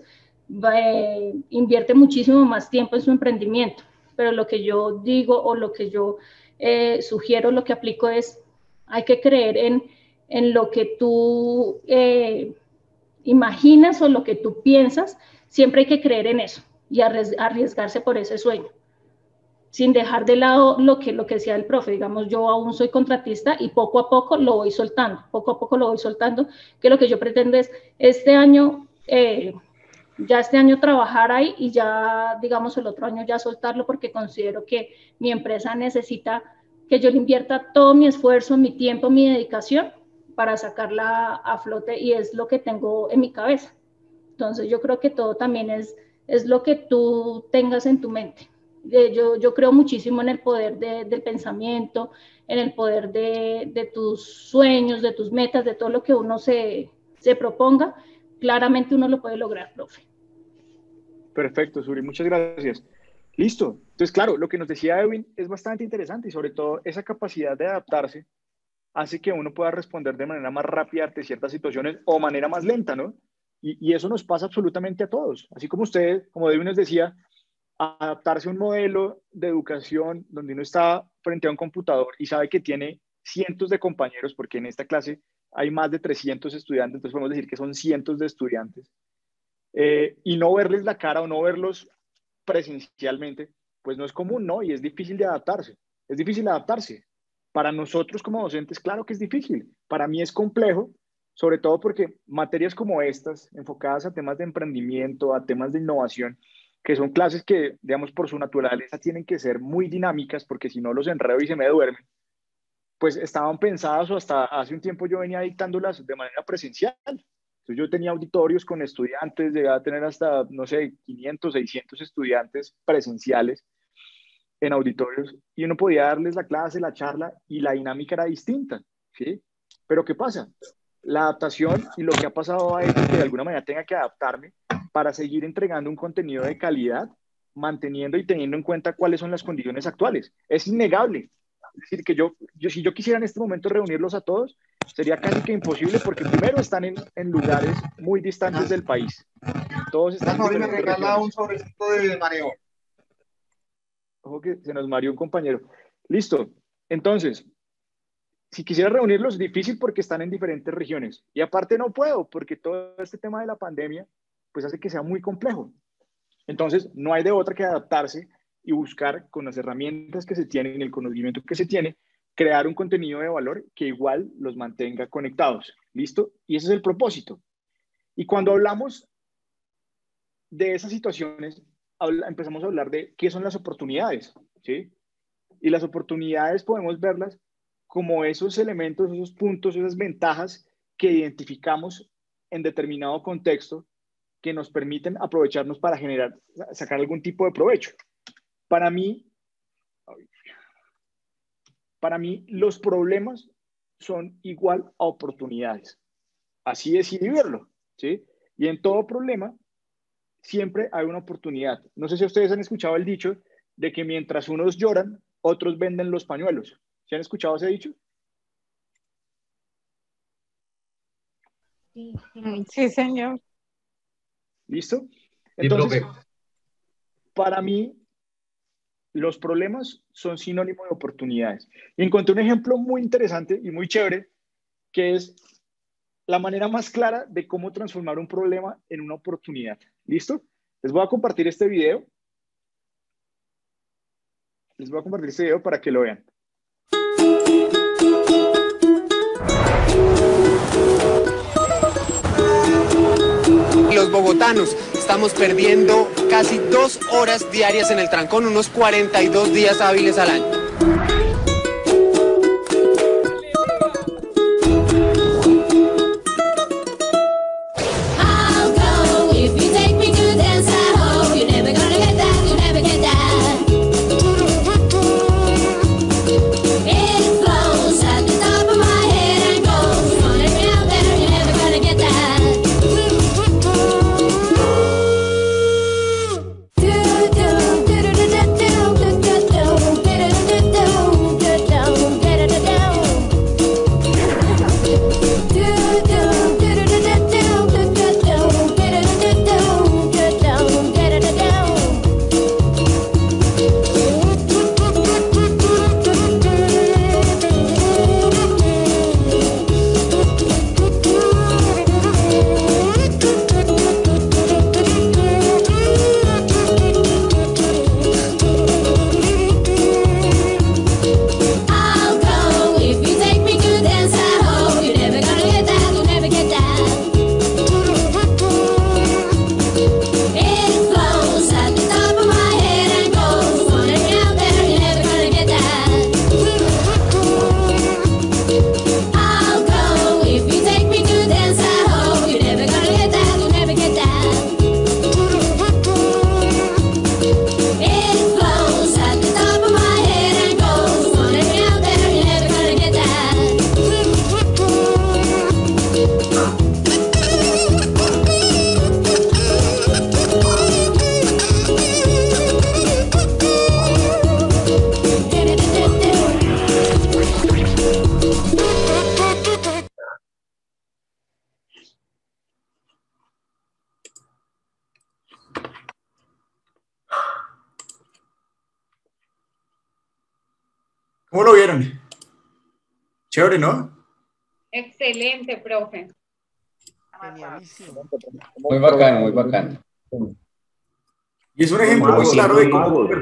invierte muchísimo más tiempo en su emprendimiento. Pero lo que yo digo o lo que yo sugiero, lo que aplico es, hay que creer en lo que tú imaginas o lo que tú piensas, siempre hay que creer en eso y arriesgarse por ese sueño, sin dejar de lado lo que decía el profe. Digamos, yo aún soy contratista y poco a poco lo voy soltando, que lo que yo pretendo es este año, ya este año trabajar ahí y ya, digamos, el otro año ya soltarlo, porque considero que mi empresa necesita que yo le invierta todo mi esfuerzo, mi tiempo, mi dedicación para sacarla a flote y es lo que tengo en mi cabeza. Entonces yo creo que todo también es lo que tú tengas en tu mente. Yo creo muchísimo en el poder del pensamiento, en el poder de tus sueños, de tus metas, de todo lo que uno se proponga. Claramente uno lo puede lograr, profe. Perfecto, Suri, muchas gracias. Listo. Entonces, claro, lo que nos decía Edwin es bastante interesante y sobre todo esa capacidad de adaptarse hace que uno pueda responder de manera más rápida ante ciertas situaciones o manera más lenta, ¿no? Y eso nos pasa absolutamente a todos. Así como usted, como Edwin nos decía, adaptarse a un modelo de educación donde uno está frente a un computador y sabe que tiene cientos de compañeros, porque en esta clase hay más de 300 estudiantes, entonces podemos decir que son cientos de estudiantes, y no verles la cara o no verlos presencialmente, pues no es común, ¿no? Y es difícil de adaptarse. Es difícil adaptarse. Para nosotros como docentes, claro que es difícil. Para mí es complejo, sobre todo porque materias como estas, enfocadas a temas de emprendimiento, a temas de innovación, que son clases que, digamos, por su naturaleza tienen que ser muy dinámicas, porque si no los enredo y se me duermen, pues estaban pensadas o hasta hace un tiempo yo venía dictándolas de manera presencial. Entonces Entonces yo tenía auditorios con estudiantes, llegaba a tener hasta, no sé, 500, 600 estudiantes presenciales en auditorios y uno podía darles la clase, la charla y la dinámica era distinta, ¿sí? Pero ¿qué pasa? La adaptación y lo que ha pasado a hecho que de alguna manera tenga que adaptarme para seguir entregando un contenido de calidad, manteniendo y teniendo en cuenta cuáles son las condiciones actuales. Es innegable. Es decir, que si yo quisiera en este momento reunirlos a todos, sería casi que imposible porque primero están en lugares muy distantes del país. Todos están en me diferentes regala un regiones. sobrecito de mareo. Ojo que se nos mareó un compañero. Listo. Entonces, si quisiera reunirlos, difícil porque están en diferentes regiones. Y aparte no puedo porque todo este tema de la pandemia pues hace que sea muy complejo. Entonces, no hay de otra que adaptarse y buscar con las herramientas que se tienen, el conocimiento que se tiene, crear un contenido de valor que igual los mantenga conectados. ¿Listo? Y ese es el propósito. Y cuando hablamos de esas situaciones, empezamos a hablar de qué son las oportunidades, ¿sí? Y las oportunidades podemos verlas como esos elementos, esos puntos, esas ventajas que identificamos en determinado contexto que nos permiten aprovecharnos para sacar algún tipo de provecho. Para mí, los problemas son igual a oportunidades. Así decidí verlo, ¿sí? Y en todo problema siempre hay una oportunidad. No sé si ustedes han escuchado el dicho de que mientras unos lloran, otros venden los pañuelos. ¿Se han escuchado ese dicho? Sí, señor. ¿Listo? Entonces, Entonces, para mí, los problemas son sinónimo de oportunidades. Y encontré un ejemplo muy interesante y muy chévere, que es la manera más clara de cómo transformar un problema en una oportunidad. ¿Listo? Les voy a compartir este video. Les voy a compartir este video para que lo vean. Los bogotanos estamos perdiendo casi 2 horas diarias en el trancón, unos 42 días hábiles al año. ¿Cómo lo vieron? Chévere, ¿no? Excelente, profe. Genialísimo. Muy bacano, muy bacano. Y es un ejemplo muy claro de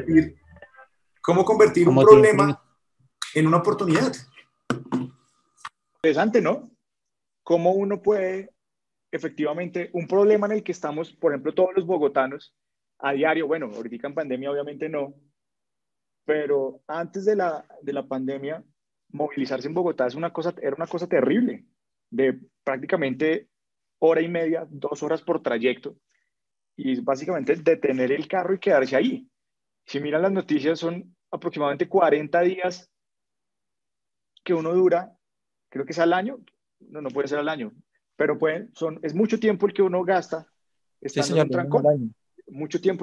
cómo convertir un problema en una oportunidad. Interesante, ¿no? Cómo uno puede, efectivamente, un problema en el que estamos, por ejemplo, todos los bogotanos a diario, bueno, ahorita en pandemia obviamente no, pero antes de la pandemia, movilizarse en Bogotá era una cosa terrible, de prácticamente hora y media, 2 horas por trayecto, y es básicamente detener el carro y quedarse ahí. Si miran las noticias, son aproximadamente 40 días que uno dura, creo que es al año, no puede ser al año, pero es mucho tiempo el que uno gasta Sí, estando en señor, un de uno al trancón, año. mucho tiempo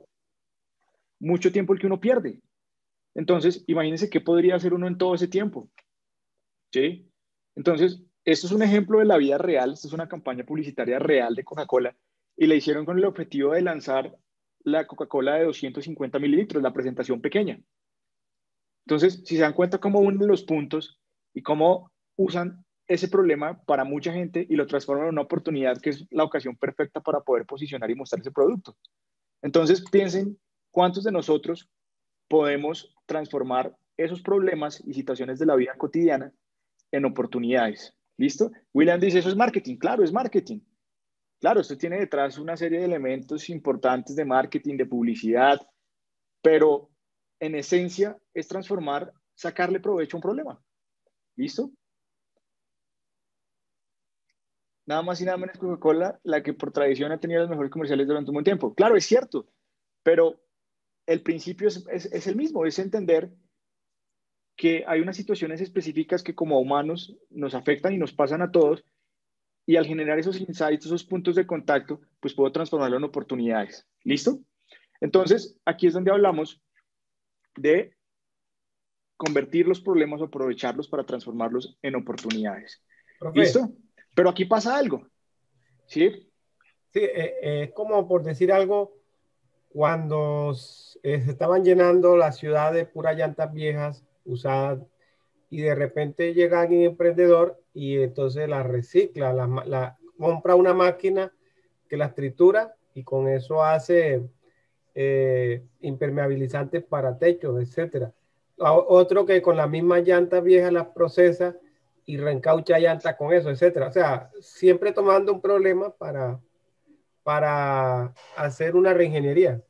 el que uno pierde. Entonces, imagínense qué podría hacer uno en todo ese tiempo, ¿sí? Entonces, esto es un ejemplo de la vida real, esto es una campaña publicitaria real de Coca-Cola, y la hicieron con el objetivo de lanzar la Coca-Cola de 250 mililitros, la presentación pequeña. Entonces, si se dan cuenta cómo unen los puntos y cómo usan ese problema para mucha gente y lo transforman en una oportunidad que es la ocasión perfecta para poder posicionar y mostrar ese producto. Entonces, piensen cuántos de nosotros podemos transformar esos problemas y situaciones de la vida cotidiana en oportunidades. ¿Listo? William dice, eso es marketing. Claro, es marketing. Claro, esto tiene detrás una serie de elementos importantes de marketing, de publicidad, pero en esencia es transformar, sacarle provecho a un problema. ¿Listo? Nada más y nada menos Coca-Cola, la que por tradición ha tenido los mejores comerciales durante un buen tiempo. Claro, es cierto, pero el principio es el mismo, es entender que hay unas situaciones específicas que como humanos nos afectan y nos pasan a todos, y al generar esos insights, esos puntos de contacto, pues puedo transformarlo en oportunidades. ¿Listo? Entonces, aquí es donde hablamos de convertir los problemas o aprovecharlos para transformarlos en oportunidades. Profe. ¿Listo? Pero aquí pasa algo. ¿Sí? Sí, es como por decir algo, cuando se estaban llenando la ciudad de puras llantas viejas, usadas, y de repente llega alguien emprendedor y entonces la recicla, compra una máquina que las tritura y con eso hace impermeabilizantes para techos, etcétera. Otro que con las mismas llantas viejas las procesa y reencaucha llantas con eso, etcétera. O sea, siempre tomando un problema para hacer una reingeniería.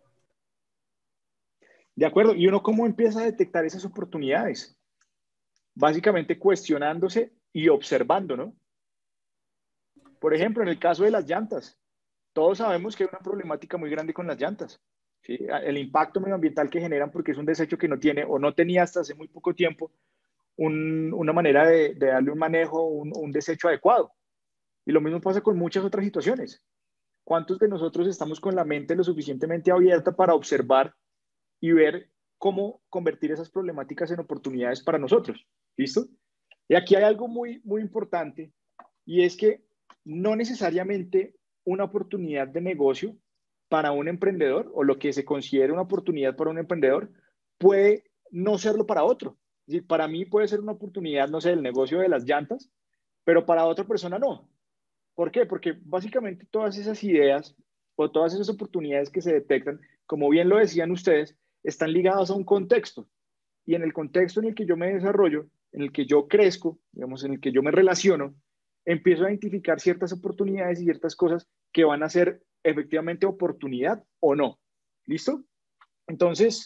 De acuerdo. ¿Y uno cómo empieza a detectar esas oportunidades? Básicamente cuestionándose y observando, ¿no? Por ejemplo, en el caso de las llantas, todos sabemos que hay una problemática muy grande con las llantas. ¿Sí? El impacto medioambiental que generan porque es un desecho que no tiene o no tenía hasta hace muy poco tiempo una manera de darle un manejo, un desecho adecuado. Y lo mismo pasa con muchas otras situaciones. ¿Cuántos de nosotros estamos con la mente lo suficientemente abierta para observar y ver cómo convertir esas problemáticas en oportunidades para nosotros? ¿Listo? Y aquí hay algo muy, muy importante, y es que no necesariamente una oportunidad de negocio para un emprendedor, o lo que se considere una oportunidad para un emprendedor, puede no serlo para otro. Es decir, para mí puede ser una oportunidad, no sé, el negocio de las llantas, pero para otra persona no. ¿Por qué? Porque básicamente todas esas ideas o todas esas oportunidades que se detectan, como bien lo decían ustedes, están ligadas a un contexto. Y en el contexto en el que yo me desarrollo, en el que yo crezco, digamos, en el que yo me relaciono, empiezo a identificar ciertas oportunidades y ciertas cosas que van a ser efectivamente oportunidad o no. ¿Listo? Entonces,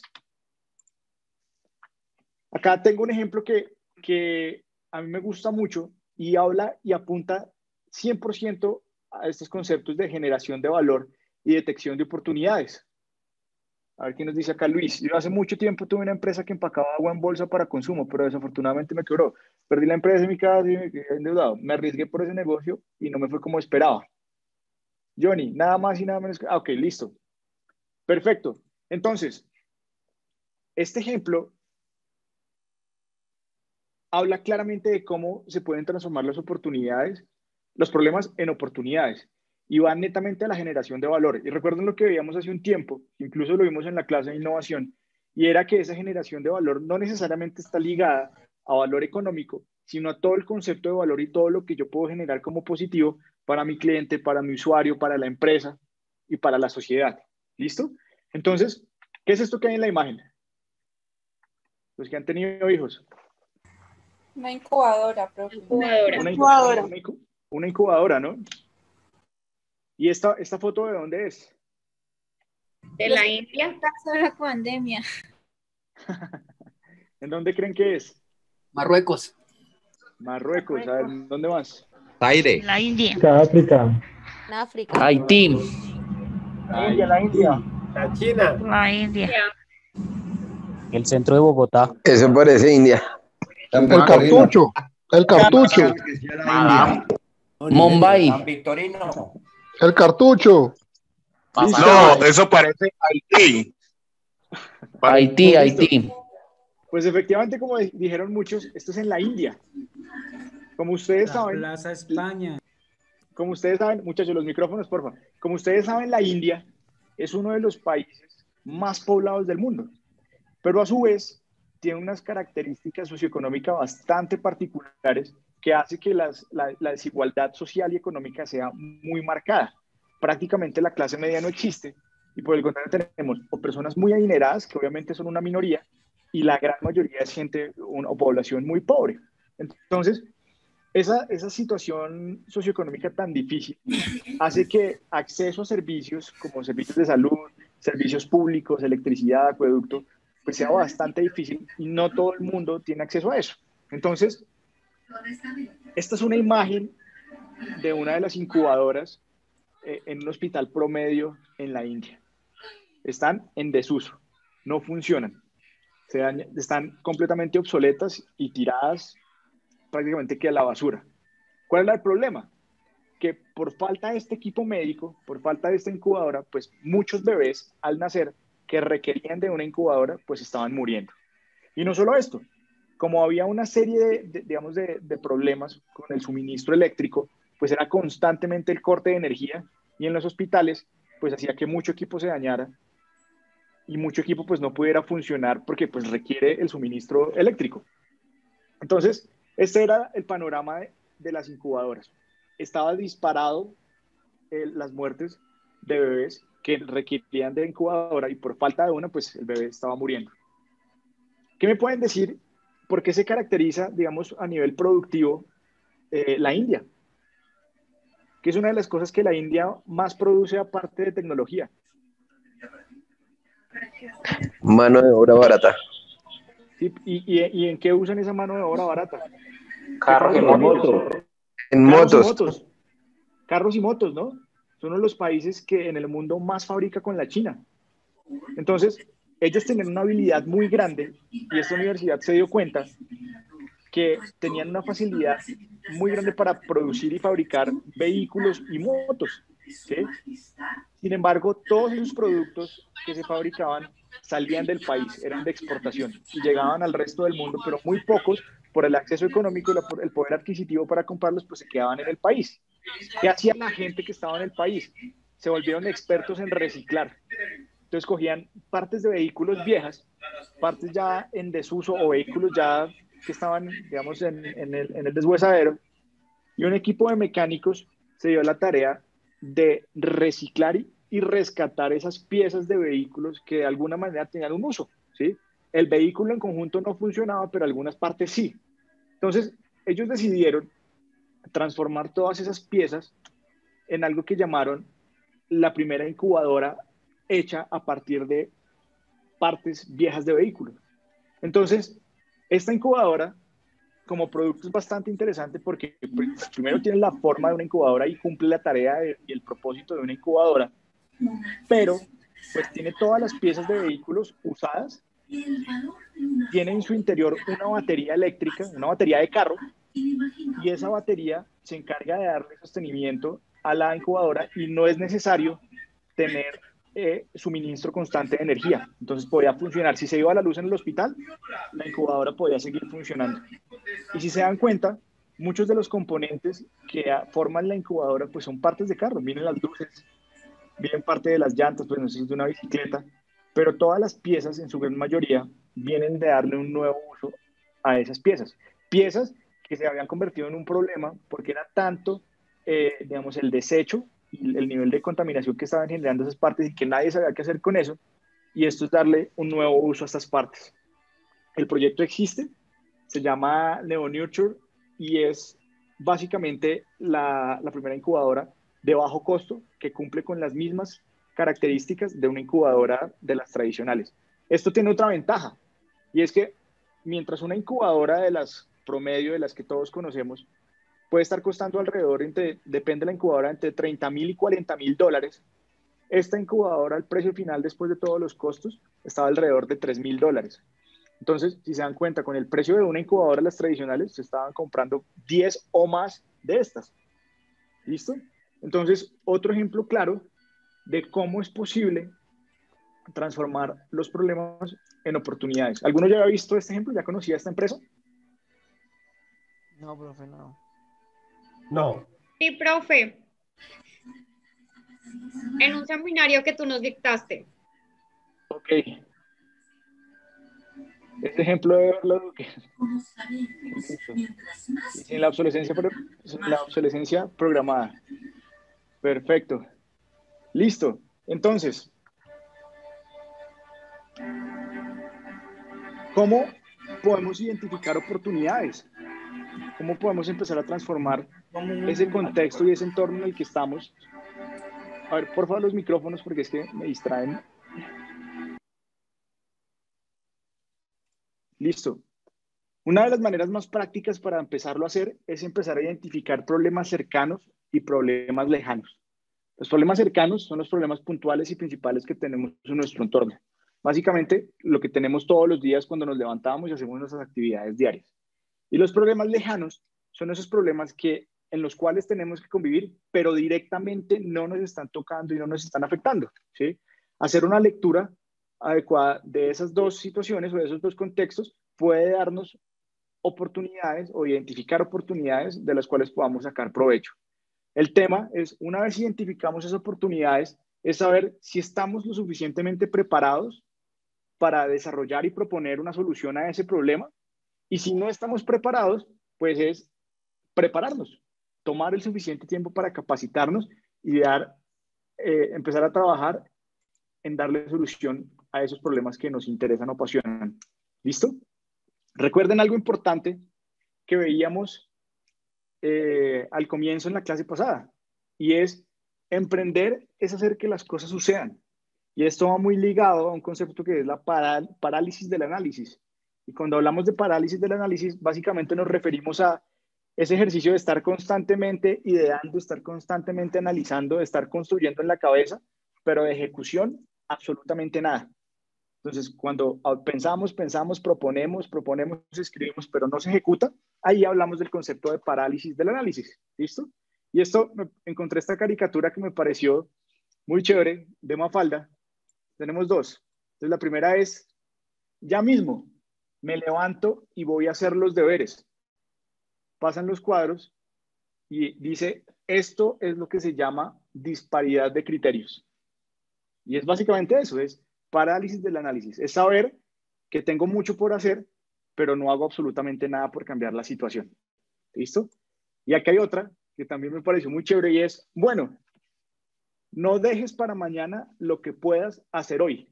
acá tengo un ejemplo que a mí me gusta mucho y habla y apunta 100% a estos conceptos de generación de valor y detección de oportunidades. A ver qué nos dice acá Luis. Yo hace mucho tiempo tuve una empresa que empacaba agua en bolsa para consumo, pero desafortunadamente me quebró. Perdí la empresa en mi casa y me quedé endeudado. Me arriesgué por ese negocio y no me fue como esperaba. Johnny, nada más y nada menos que... Ah, ok, listo. Perfecto. Entonces, este ejemplo habla claramente de cómo se pueden transformar las oportunidades, los problemas en oportunidades, y va netamente a la generación de valor. Y recuerden lo que veíamos hace un tiempo, incluso lo vimos en la clase de innovación, y era que esa generación de valor no necesariamente está ligada a valor económico, sino a todo el concepto de valor y todo lo que yo puedo generar como positivo para mi cliente, para mi usuario, para la empresa y para la sociedad. ¿Listo? Entonces, ¿qué es esto que hay en la imagen? Los que han tenido hijos. Una incubadora, profe. Una incubadora, ¿no? ¿Y esta foto de dónde es? De la India. De la pandemia. ¿En dónde creen que es? Marruecos. Marruecos. A ver, ¿dónde más? Zaire. La India. África. África. Haití. La India. La China. La India. El centro de Bogotá. Eso parece India. El cartucho. El cartucho. Mumbai. Victorino. El cartucho. No, eso parece Haití. Haití. Pues efectivamente, como dijeron muchos, esto es en la India. Como ustedes saben. Plaza España. Como ustedes saben, muchachos, los micrófonos, por favor. Como ustedes saben, la India es uno de los países más poblados del mundo, pero a su vez tiene unas características socioeconómicas bastante particulares que hace que la desigualdad social y económica sea muy marcada. Prácticamente la clase media no existe y por el contrario tenemos o personas muy adineradas, que obviamente son una minoría, y la gran mayoría es gente o población muy pobre. Entonces, esa situación socioeconómica tan difícil hace que acceso a servicios como servicios de salud, servicios públicos, electricidad, acueducto, pues sea bastante difícil y no todo el mundo tiene acceso a eso. Entonces, esta es una imagen de una de las incubadoras en un hospital promedio en la India. Están en desuso, no funcionan, están completamente obsoletas y tiradas prácticamente que a la basura. ¿Cuál es el problema? Que por falta de este equipo médico, por falta de esta incubadora, pues muchos bebés al nacer que requerían de una incubadora, pues estaban muriendo. Y no solo esto, como había una serie de problemas con el suministro eléctrico, pues era constantemente el corte de energía y en los hospitales, pues hacía que mucho equipo se dañara y mucho equipo pues no pudiera funcionar porque pues requiere el suministro eléctrico. Entonces, este era el panorama de las incubadoras. Estaba disparado las muertes de bebés que requerían de incubadora y por falta de una, pues el bebé estaba muriendo. ¿Qué me pueden decir? ¿Por qué se caracteriza, digamos, a nivel productivo la India? Que es una de las cosas que la India más produce aparte de tecnología. Mano de obra barata. ¿Sí? ¿Y en qué usan esa mano de obra barata? Carros y motos. En motos. Carros y motos, ¿no? Son uno de los países que en el mundo más fabrica con la China. Entonces, ellos tenían una habilidad muy grande y esta universidad se dio cuenta que tenían una facilidad muy grande para producir y fabricar vehículos y motos, ¿sí? Sin embargo, todos esos productos que se fabricaban salían del país, eran de exportación y llegaban al resto del mundo, pero muy pocos, por el acceso económico y el poder adquisitivo para comprarlos, pues se quedaban en el país. ¿Qué hacía la gente que estaba en el país? Se volvieron expertos en reciclar. Entonces cogían partes de vehículos viejas, partes ya en desuso o vehículos ya que estaban, digamos, en el deshuesadero, y un equipo de mecánicos se dio la tarea de reciclar y rescatar esas piezas de vehículos que de alguna manera tenían un uso, ¿sí? El vehículo en conjunto no funcionaba, pero algunas partes sí. Entonces, ellos decidieron transformar todas esas piezas en algo que llamaron la primera incubadora hecha a partir de partes viejas de vehículos. Entonces, esta incubadora como producto es bastante interesante porque primero tiene la forma de una incubadora y cumple la tarea y el propósito de una incubadora, pero pues tiene todas las piezas de vehículos usadas, tiene en su interior una batería eléctrica, una batería de carro, y esa batería se encarga de darle sostenimiento a la incubadora y no es necesario tener suministro constante de energía. Entonces podía funcionar. Si se iba la luz en el hospital, la incubadora podía seguir funcionando. Y si se dan cuenta, muchos de los componentes que forman la incubadora pues son partes de carro. Vienen las luces, vienen parte de las llantas, pues no sé si es de una bicicleta, pero todas las piezas en su gran mayoría vienen de darle un nuevo uso a esas piezas. Piezas que se habían convertido en un problema porque era tanto, digamos, el desecho y el nivel de contaminación que estaban generando esas partes y que nadie sabía qué hacer con eso, y esto es darle un nuevo uso a estas partes. El proyecto existe, se llama NeoNurture y es básicamente la primera incubadora de bajo costo que cumple con las mismas características de una incubadora de las tradicionales. Esto tiene otra ventaja, y es que mientras una incubadora de las promedio, de las que todos conocemos, puede estar costando alrededor, depende de la incubadora, entre $30,000 y $40,000. Esta incubadora, el precio final después de todos los costos, estaba alrededor de $3,000. Entonces, si se dan cuenta, con el precio de una incubadora, las tradicionales, se estaban comprando 10 o más de estas. ¿Listo? Entonces, otro ejemplo claro de cómo es posible transformar los problemas en oportunidades. ¿Alguno ya había visto este ejemplo? ¿Ya conocía esta empresa? No, profe, no. No. Sí, profe. En un seminario que tú nos dictaste. Ok. Este ejemplo de verlo sin la obsolescencia programada. Perfecto. Listo. Entonces, ¿cómo podemos identificar oportunidades? ¿Cómo podemos empezar a transformar ese contexto y ese entorno en el que estamos? A ver, por favor, los micrófonos, porque es que me distraen. Listo. Una de las maneras más prácticas para empezarlo a hacer es empezar a identificar problemas cercanos y problemas lejanos. Los problemas cercanos son los problemas puntuales y principales que tenemos en nuestro entorno. Básicamente, lo que tenemos todos los días cuando nos levantamos y hacemos nuestras actividades diarias. Y los problemas lejanos son esos problemas en los cuales tenemos que convivir, pero directamente no nos están tocando y no nos están afectando, ¿sí? Hacer una lectura adecuada de esas dos situaciones o de esos dos contextos puede darnos oportunidades o identificar oportunidades de las cuales podamos sacar provecho. El tema es, una vez identificamos esas oportunidades, es saber si estamos lo suficientemente preparados para desarrollar y proponer una solución a ese problema. Y si no estamos preparados, pues es prepararnos, tomar el suficiente tiempo para capacitarnos y empezar a trabajar en darle solución a esos problemas que nos interesan o apasionan. ¿Listo? Recuerden algo importante que veíamos al comienzo en la clase pasada, y es emprender es hacer que las cosas sucedan. Y esto va muy ligado a un concepto que es la parálisis del análisis. Y cuando hablamos de parálisis del análisis, básicamente nos referimos a ese ejercicio de estar constantemente ideando, estar constantemente analizando, de estar construyendo en la cabeza, pero de ejecución, absolutamente nada. Entonces, cuando pensamos, proponemos, escribimos, pero no se ejecuta, ahí hablamos del concepto de parálisis del análisis. ¿Listo? Y encontré esta caricatura que me pareció muy chévere, de Mafalda. Tenemos dos. Entonces, la primera es, ya mismo, me levanto y voy a hacer los deberes. Pasan los cuadros y dice, esto es lo que se llama disparidad de criterios. Y es básicamente eso, es parálisis del análisis. Es saber que tengo mucho por hacer, pero no hago absolutamente nada por cambiar la situación. ¿Listo? Y aquí hay otra que también me pareció muy chévere y es, bueno, no dejes para mañana lo que puedas hacer hoy.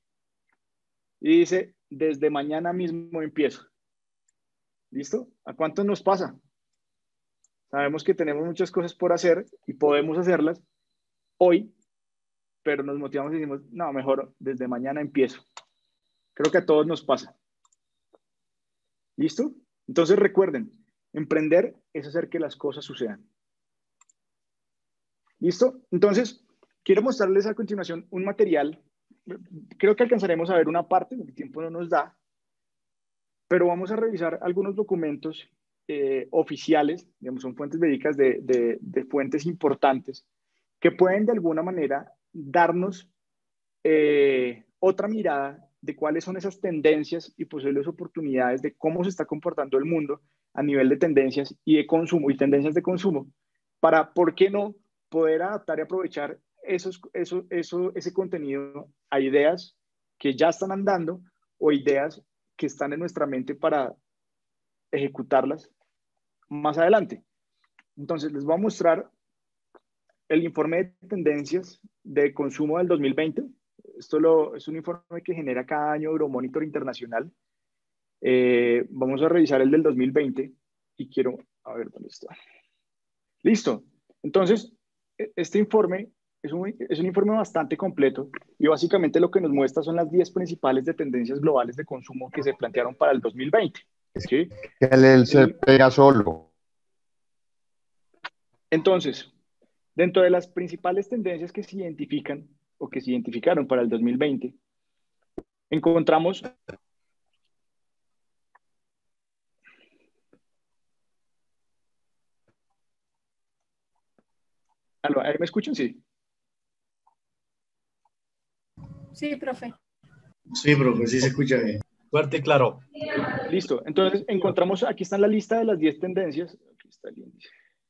Y dice, desde mañana mismo empiezo. ¿Listo? ¿A cuánto nos pasa? Sabemos que tenemos muchas cosas por hacer y podemos hacerlas hoy, pero nos motivamos y decimos, no, mejor desde mañana empiezo. Creo que a todos nos pasa. ¿Listo? Entonces recuerden, emprender es hacer que las cosas sucedan. ¿Listo? Entonces, quiero mostrarles a continuación un material. Creo que alcanzaremos a ver una parte, porque el tiempo no nos da, pero vamos a revisar algunos documentos oficiales, digamos, son fuentes verídicas de fuentes importantes, que pueden de alguna manera darnos otra mirada de cuáles son esas tendencias y posibles oportunidades de cómo se está comportando el mundo a nivel de tendencias y de consumo y tendencias de consumo, para, ¿por qué no?, poder adaptar y aprovechar ese contenido a ideas que ya están andando o ideas que están en nuestra mente para ejecutarlas más adelante. Entonces, les voy a mostrar el informe de tendencias de consumo del 2020. Es un informe que genera cada año Euromonitor Internacional. Vamos a revisar el del 2020 y quiero, a ver dónde está. Listo. Entonces, este informe es un informe bastante completo y básicamente lo que nos muestra son las 10 principales de tendencias globales de consumo que se plantearon para el 2020. ¿Sí? Él se pega solo. Entonces, dentro de las principales tendencias que se identifican o que se identificaron para el 2020, encontramos ¿ahí me escuchan? Sí. Sí, profe. Sí, profe, sí se escucha bien. Fuerte y claro. Listo. Entonces, encontramos, aquí está la lista de las 10 tendencias. Aquí está el índice.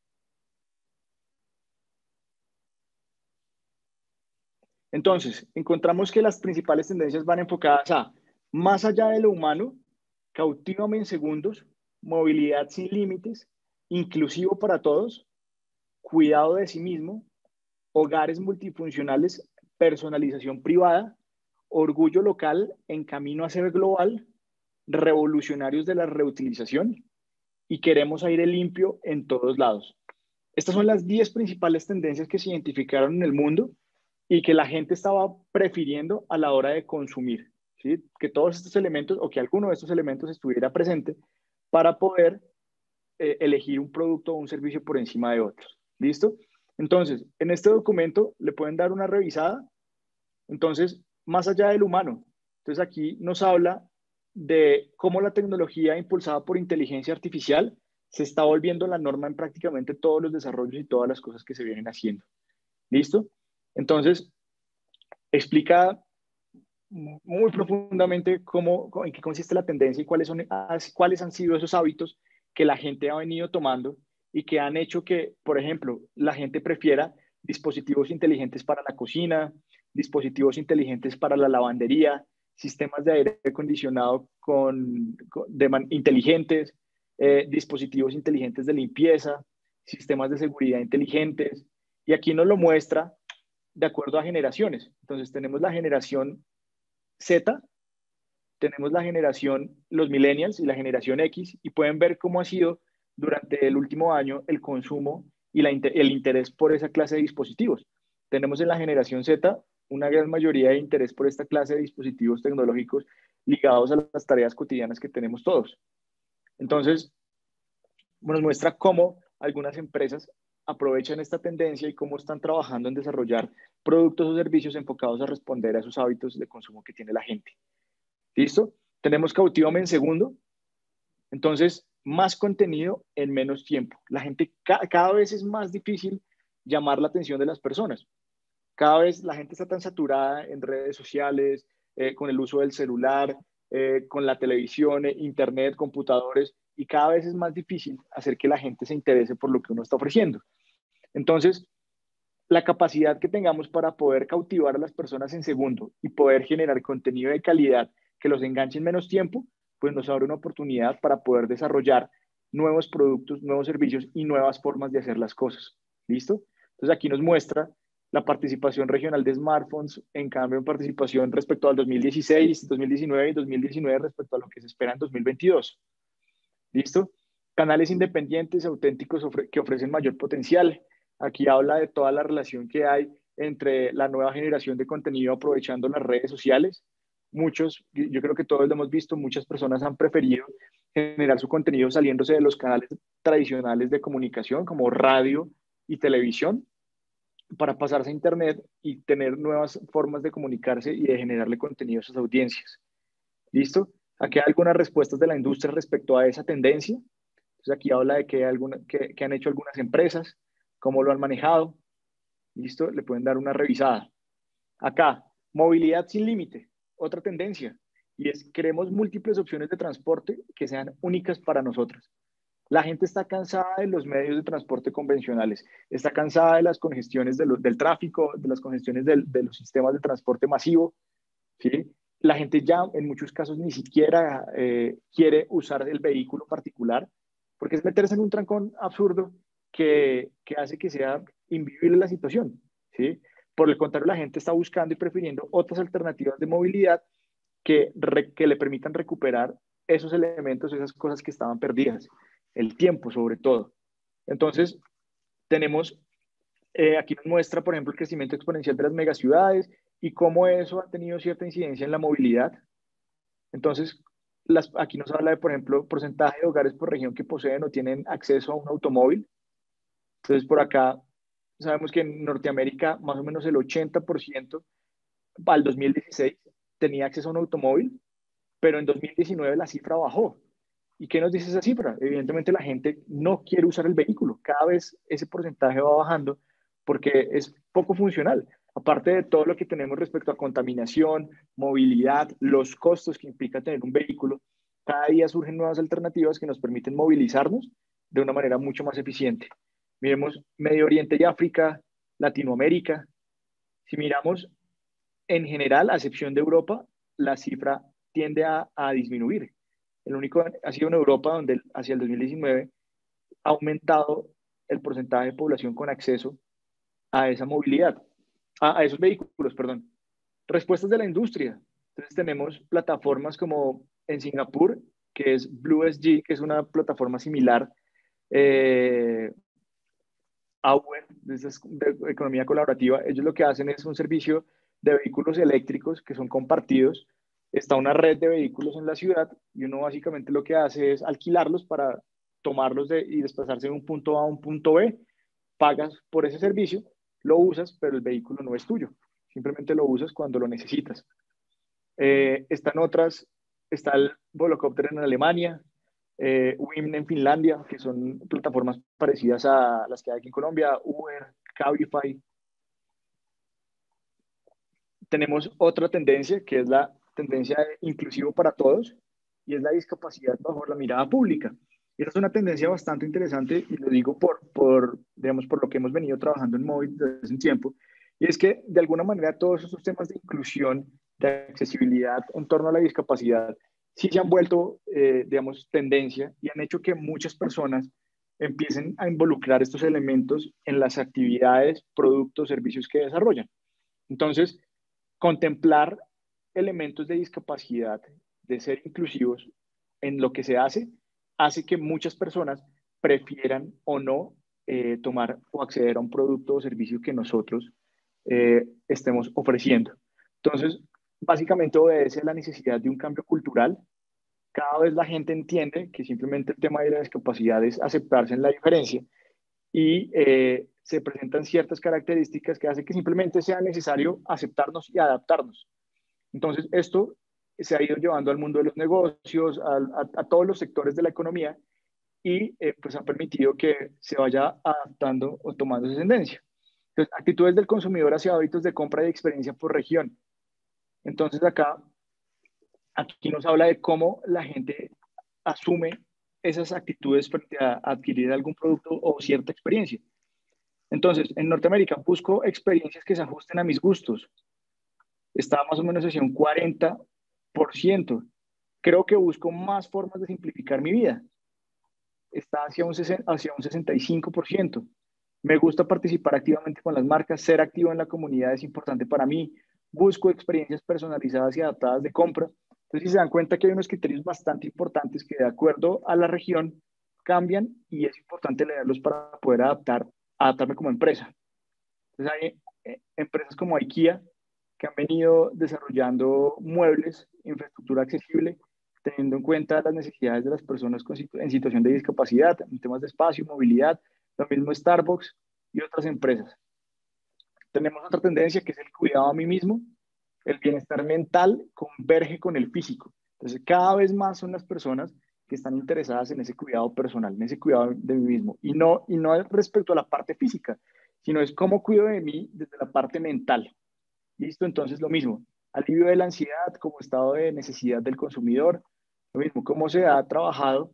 Entonces, encontramos que las principales tendencias van enfocadas a más allá de lo humano, cautívame en segundos, movilidad sin límites, inclusivo para todos, cuidado de sí mismo, hogares multifuncionales, personalización privada, orgullo local en camino a ser global, revolucionarios de la reutilización y queremos aire limpio en todos lados. Estas son las 10 principales tendencias que se identificaron en el mundo y que la gente estaba prefiriendo a la hora de consumir, ¿sí? Que todos estos elementos o que alguno de estos elementos estuviera presente para poder elegir un producto o un servicio por encima de otros. ¿Listo? Entonces, en este documento le pueden dar una revisada. Entonces, más allá del humano. Entonces, aquí nos habla de cómo la tecnología impulsada por inteligencia artificial se está volviendo la norma en prácticamente todos los desarrollos y todas las cosas que se vienen haciendo. ¿Listo? Entonces, explica muy profundamente en qué consiste la tendencia y cuáles han sido esos hábitos que la gente ha venido tomando y que han hecho que, por ejemplo, la gente prefiera dispositivos inteligentes para la cocina, dispositivos inteligentes para la lavandería, sistemas de aire acondicionado inteligentes, dispositivos inteligentes de limpieza, sistemas de seguridad inteligentes. Y aquí nos lo muestra de acuerdo a generaciones. Entonces tenemos la generación Z, tenemos la generación, los millennials y la generación X, y pueden ver cómo ha sido durante el último año el consumo y el interés por esa clase de dispositivos. Tenemos en la generación Z una gran mayoría de interés por esta clase de dispositivos tecnológicos ligados a las tareas cotidianas que tenemos todos. Entonces, nos muestra cómo algunas empresas aprovechan esta tendencia y cómo están trabajando en desarrollar productos o servicios enfocados a responder a esos hábitos de consumo que tiene la gente. ¿Listo? Tenemos Cautívame en segundo. Entonces, más contenido en menos tiempo. La gente, cada vez es más difícil llamar la atención de las personas. Cada vez la gente está tan saturada en redes sociales, con el uso del celular, con la televisión, internet, computadores, y cada vez es más difícil hacer que la gente se interese por lo que uno está ofreciendo. Entonces, la capacidad que tengamos para poder cautivar a las personas en segundo y poder generar contenido de calidad que los enganche en menos tiempo, pues nos abre una oportunidad para poder desarrollar nuevos productos, nuevos servicios y nuevas formas de hacer las cosas. ¿Listo? Entonces aquí nos muestra la participación regional de smartphones, en cambio en participación respecto al 2016, 2019 y 2019 respecto a lo que se espera en 2022. ¿Listo? Canales independientes, auténticos, que ofrecen mayor potencial. Aquí habla de toda la relación que hay entre la nueva generación de contenido aprovechando las redes sociales. Yo creo que todos lo hemos visto, muchas personas han preferido generar su contenido saliéndose de los canales tradicionales de comunicación como radio y televisión para pasarse a internet y tener nuevas formas de comunicarse y de generarle contenido a sus audiencias. ¿Listo? Aquí hay algunas respuestas de la industria respecto a esa tendencia. Entonces aquí habla de que han hecho algunas empresas, cómo lo han manejado. ¿Listo? Le pueden dar una revisada. Acá, movilidad sin límite, otra tendencia. Y es, queremos múltiples opciones de transporte que sean únicas para nosotros. La gente está cansada de los medios de transporte convencionales, está cansada de las congestiones del tráfico, de las congestiones de los sistemas de transporte masivo, ¿sí? La gente ya en muchos casos ni siquiera quiere usar el vehículo particular, porque es meterse en un trancón absurdo que hace que sea invivible la situación, ¿sí? Por el contrario, la gente está buscando y prefiriendo otras alternativas de movilidad que le permitan recuperar esos elementos, esas cosas que estaban perdidas, el tiempo sobre todo. Entonces, tenemos, aquí nos muestra, por ejemplo, el crecimiento exponencial de las megaciudades y cómo eso ha tenido cierta incidencia en la movilidad. Entonces, aquí nos habla de, por ejemplo, porcentaje de hogares por región que poseen o tienen acceso a un automóvil. Entonces, por acá sabemos que en Norteamérica más o menos el 80% para el 2016 tenía acceso a un automóvil, pero en 2019 la cifra bajó. ¿Y qué nos dice esa cifra? Evidentemente la gente no quiere usar el vehículo. Cada vez ese porcentaje va bajando porque es poco funcional. Aparte de todo lo que tenemos respecto a contaminación, movilidad, los costos que implica tener un vehículo, cada día surgen nuevas alternativas que nos permiten movilizarnos de una manera mucho más eficiente. Miremos Medio Oriente y África, Latinoamérica. Si miramos en general, a excepción de Europa, la cifra tiende a disminuir. El único ha sido en Europa donde hacia el 2019 ha aumentado el porcentaje de población con acceso a esa movilidad, a esos vehículos, perdón. Respuestas de la industria. Entonces tenemos plataformas como en Singapur, que es BlueSG, que es una plataforma similar a Uber, de economía colaborativa. Ellos lo que hacen es un servicio de vehículos eléctricos que son compartidos. Está una red de vehículos en la ciudad y uno básicamente lo que hace es alquilarlos para tomarlos y desplazarse de un punto A a un punto B. Pagas por ese servicio, lo usas, pero el vehículo no es tuyo. Simplemente lo usas cuando lo necesitas. Están otras, está el Volocopter en Alemania, WIM en Finlandia, que son plataformas parecidas a las que hay aquí en Colombia, Uber, Cabify. Tenemos otra tendencia, que es la tendencia de inclusivo para todos, y es la discapacidad bajo la mirada pública. Y esa es una tendencia bastante interesante, y lo digo digamos, por lo que hemos venido trabajando en Móvil desde hace un tiempo, y es que de alguna manera todos esos temas de inclusión, de accesibilidad en torno a la discapacidad, sí se han vuelto, digamos, tendencia y han hecho que muchas personas empiecen a involucrar estos elementos en las actividades, productos, servicios que desarrollan. Entonces, contemplar elementos de discapacidad, de ser inclusivos en lo que se hace que muchas personas prefieran o no tomar o acceder a un producto o servicio que nosotros estemos ofreciendo. Entonces, básicamente obedece a la necesidad de un cambio cultural. Cada vez la gente entiende que simplemente el tema de la discapacidad es aceptarse en la diferencia y se presentan ciertas características que hacen que simplemente sea necesario aceptarnos y adaptarnos. Entonces, esto se ha ido llevando al mundo de los negocios, a todos los sectores de la economía y pues ha permitido que se vaya adaptando o tomando esa tendencia. Entonces, actitudes del consumidor hacia hábitos de compra y experiencia por región. Entonces, aquí nos habla de cómo la gente asume esas actitudes frente a adquirir algún producto o cierta experiencia. Entonces, en Norteamérica busco experiencias que se ajusten a mis gustos. Está más o menos hacia un 40%. Creo que busco más formas de simplificar mi vida. Está hacia un 65%. Me gusta participar activamente con las marcas, ser activo en la comunidad es importante para mí. Busco experiencias personalizadas y adaptadas de compra. Entonces, si se dan cuenta que hay unos criterios bastante importantes que de acuerdo a la región cambian y es importante leerlos para poder adaptarme como empresa. Entonces, hay empresas como IKEA que han venido desarrollando muebles, infraestructura accesible, teniendo en cuenta las necesidades de las personas en situación de discapacidad, en temas de espacio, movilidad, lo mismo Starbucks y otras empresas. Tenemos otra tendencia que es el cuidado a mí mismo. El bienestar mental converge con el físico. Entonces, cada vez más son las personas que están interesadas en ese cuidado personal, en ese cuidado de mí mismo. Y no respecto a la parte física, sino es cómo cuido de mí desde la parte mental. ¿Listo? Entonces, lo mismo. Alivio de la ansiedad como estado de necesidad del consumidor. Lo mismo, cómo se ha trabajado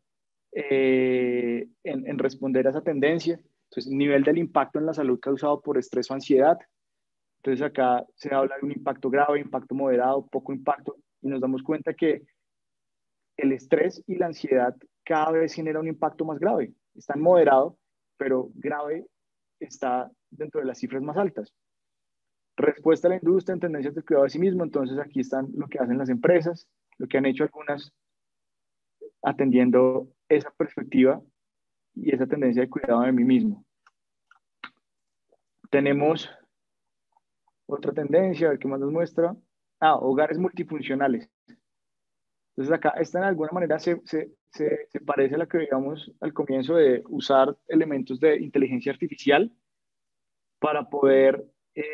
en responder a esa tendencia. Entonces, nivel del impacto en la salud causado por estrés o ansiedad. Entonces acá se habla de un impacto grave, impacto moderado, poco impacto, y nos damos cuenta que el estrés y la ansiedad cada vez genera un impacto más grave. Está en moderado, pero grave está dentro de las cifras más altas. Respuesta a la industria en tendencias de cuidado de sí mismo. Entonces aquí están lo que hacen las empresas, lo que han hecho algunas atendiendo esa perspectiva y esa tendencia de cuidado de mí mismo. Tenemos otra tendencia, a ver qué más nos muestra. Hogares multifuncionales. Entonces acá, esta en alguna manera se parece a la que veíamos al comienzo de usar elementos de inteligencia artificial para poder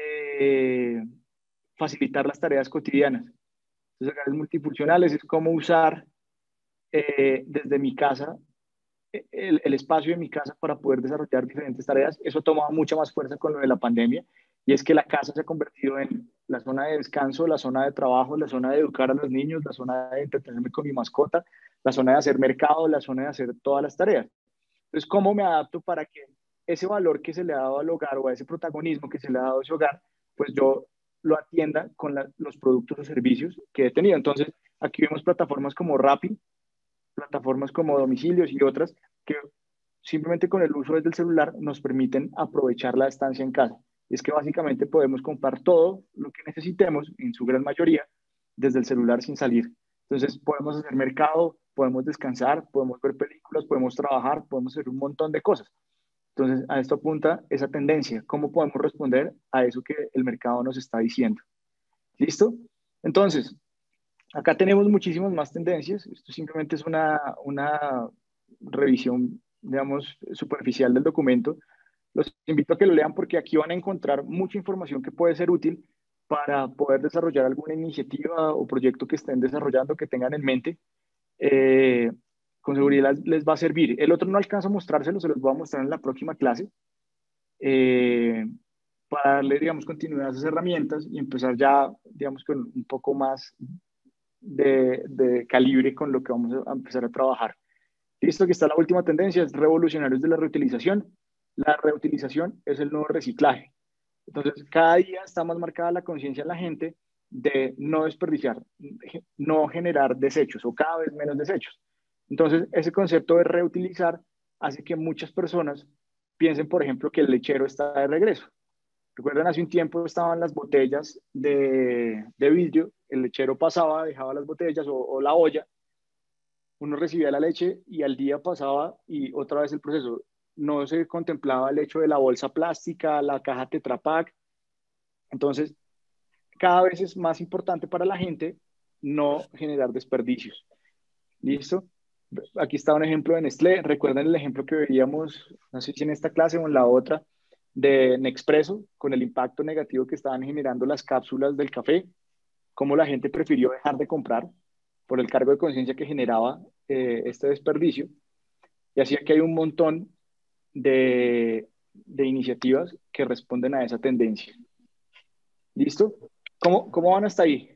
facilitar las tareas cotidianas. Entonces acá es multifuncional, es como usar desde mi casa el espacio de mi casa para poder desarrollar diferentes tareas. Eso toma mucha más fuerza con lo de la pandemia, y es que la casa se ha convertido en la zona de descanso, la zona de trabajo, la zona de educar a los niños, la zona de entretenerme con mi mascota, la zona de hacer mercado, la zona de hacer todas las tareas. Entonces, ¿cómo me adapto para que ese valor que se le ha dado al hogar o a ese protagonismo que se le ha dado a ese hogar, pues yo lo atienda con los productos o servicios que he tenido? Entonces, aquí vemos plataformas como Rappi, plataformas como Domicilios y otras que simplemente con el uso desde el celular nos permiten aprovechar la estancia en casa. Y es que básicamente podemos comprar todo lo que necesitemos, en su gran mayoría, desde el celular sin salir. Entonces podemos hacer mercado, podemos descansar, podemos ver películas, podemos trabajar, podemos hacer un montón de cosas. Entonces a esto apunta esa tendencia, cómo podemos responder a eso que el mercado nos está diciendo. ¿Listo? Entonces, acá tenemos muchísimas más tendencias. Esto simplemente es una revisión, digamos, superficial del documento. Los invito a que lo lean porque aquí van a encontrar mucha información que puede ser útil para poder desarrollar alguna iniciativa o proyecto que estén desarrollando, que tengan en mente. Con seguridad les va a servir. El otro no alcanzo a mostrárselo, se los voy a mostrar en la próxima clase, para darle, digamos, continuidad a esas herramientas y empezar ya, digamos, con un poco más de calibre con lo que vamos a empezar a trabajar. Listo, que está la última tendencia, es revolucionarios de la reutilización. La reutilización es el nuevo reciclaje. Entonces, cada día está más marcada la conciencia en la gente de no desperdiciar, no generar desechos o cada vez menos desechos. Entonces, ese concepto de reutilizar hace que muchas personas piensen, por ejemplo, que el lechero está de regreso. Recuerdan, hace un tiempo estaban las botellas de vidrio, el lechero pasaba, dejaba las botellas o la olla, uno recibía la leche y al día pasaba y otra vez el proceso. No se contemplaba el hecho de la bolsa plástica, la caja Tetra Pak. Entonces, cada vez es más importante para la gente no generar desperdicios. ¿Listo? Aquí está un ejemplo de Nestlé. Recuerden el ejemplo que veíamos, no sé si en esta clase o en la otra, de Nespresso, con el impacto negativo que estaban generando las cápsulas del café, cómo la gente prefirió dejar de comprar por el cargo de conciencia que generaba este desperdicio. Y así que hay un montón de iniciativas que responden a esa tendencia. ¿Listo? ¿Cómo van hasta ahí?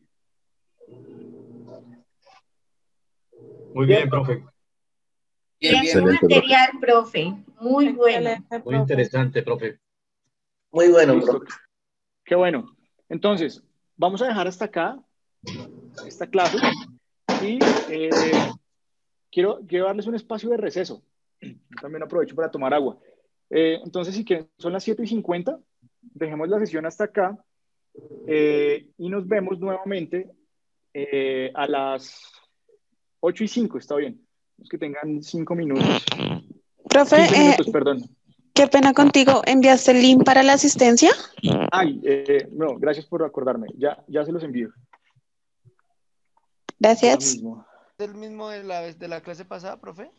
Muy bien, profe. Bien, material, profe. Muy bueno. Muy interesante, profe. Muy bueno, Listo. profe. Qué bueno. Entonces, vamos a dejar hasta acá esta clase y quiero darles un espacio de receso. Yo también aprovecho para tomar agua. Entonces, si quieren, son las 7:50, dejemos la sesión hasta acá y nos vemos nuevamente a las 8:05, está bien. Los que tengan 5 minutos. Profe, 15 minutos, perdón. qué pena contigo. ¿Enviaste el link para la asistencia? Ay, no, gracias por acordarme. Ya se los envío. Gracias. ¿Es el mismo de la clase pasada, profe?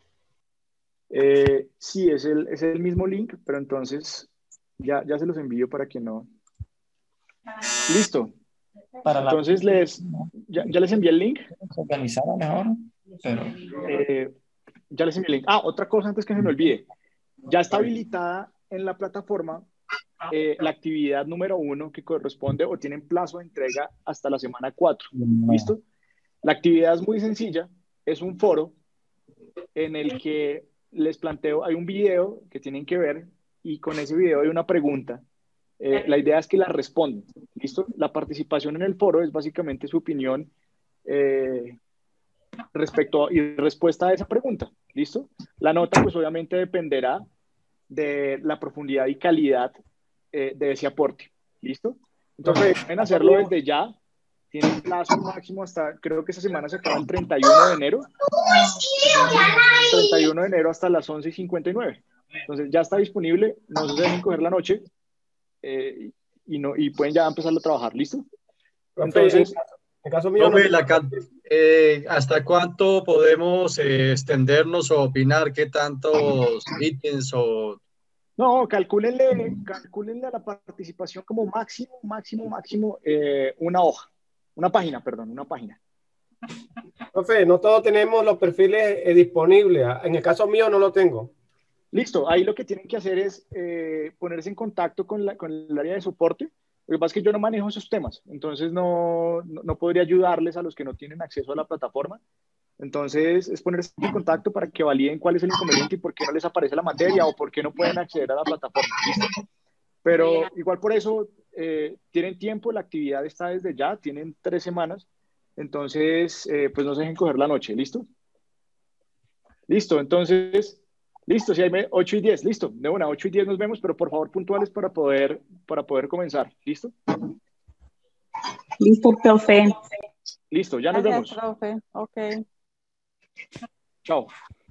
Sí, es el mismo link, pero entonces ya se los envío para que no. Listo. Entonces ya les envié el link. Organizada mejor, pero... Ya les envié el link. Otra cosa antes que se me olvide. Ya está habilitada en la plataforma la actividad número 1 que corresponde o tienen plazo de entrega hasta la semana 4. ¿Listo? La actividad es muy sencilla. Es un foro en el que les planteo, hay un video que tienen que ver y con ese video hay una pregunta. La idea es que la respondan. ¿Listo? La participación en el foro es básicamente su opinión respecto y respuesta a esa pregunta. ¿Listo? La nota pues obviamente dependerá de la profundidad y calidad de ese aporte. ¿Listo? Entonces pueden hacerlo desde ya. Tienen plazo máximo hasta, creo que esa semana se acaba el 31 de enero. 31 de enero hasta las 11:59. Entonces ya está disponible, no se dejen coger la noche y pueden ya empezar a trabajar. ¿Listo? Entonces, en caso mío, profe, ¿Hasta cuánto podemos extendernos o opinar? ¿Qué tantos ítems o...? No, calcúlenle a la participación como máximo, una hoja, una página. Profe, no todos tenemos los perfiles disponibles. En el caso mío no lo tengo. Listo, ahí lo que tienen que hacer es ponerse en contacto con el área de soporte. Lo que pasa es que yo no manejo esos temas, entonces no podría ayudarles a los que no tienen acceso a la plataforma. Entonces es ponerse en contacto para que validen cuál es el inconveniente y por qué no les aparece la materia o por qué no pueden acceder a la plataforma. ¿Listo? Pero igual por eso tienen tiempo, la actividad está desde ya, tienen 3 semanas, entonces pues no se dejen coger la noche. ¿Listo? Listo, entonces... Listo, si hay 8 y 10, listo. De una, 8 y 10 nos vemos, pero por favor puntuales para poder comenzar. ¿Listo? Listo, profe. Listo, ya nos Gracias, vemos. profe. Ok. Chao.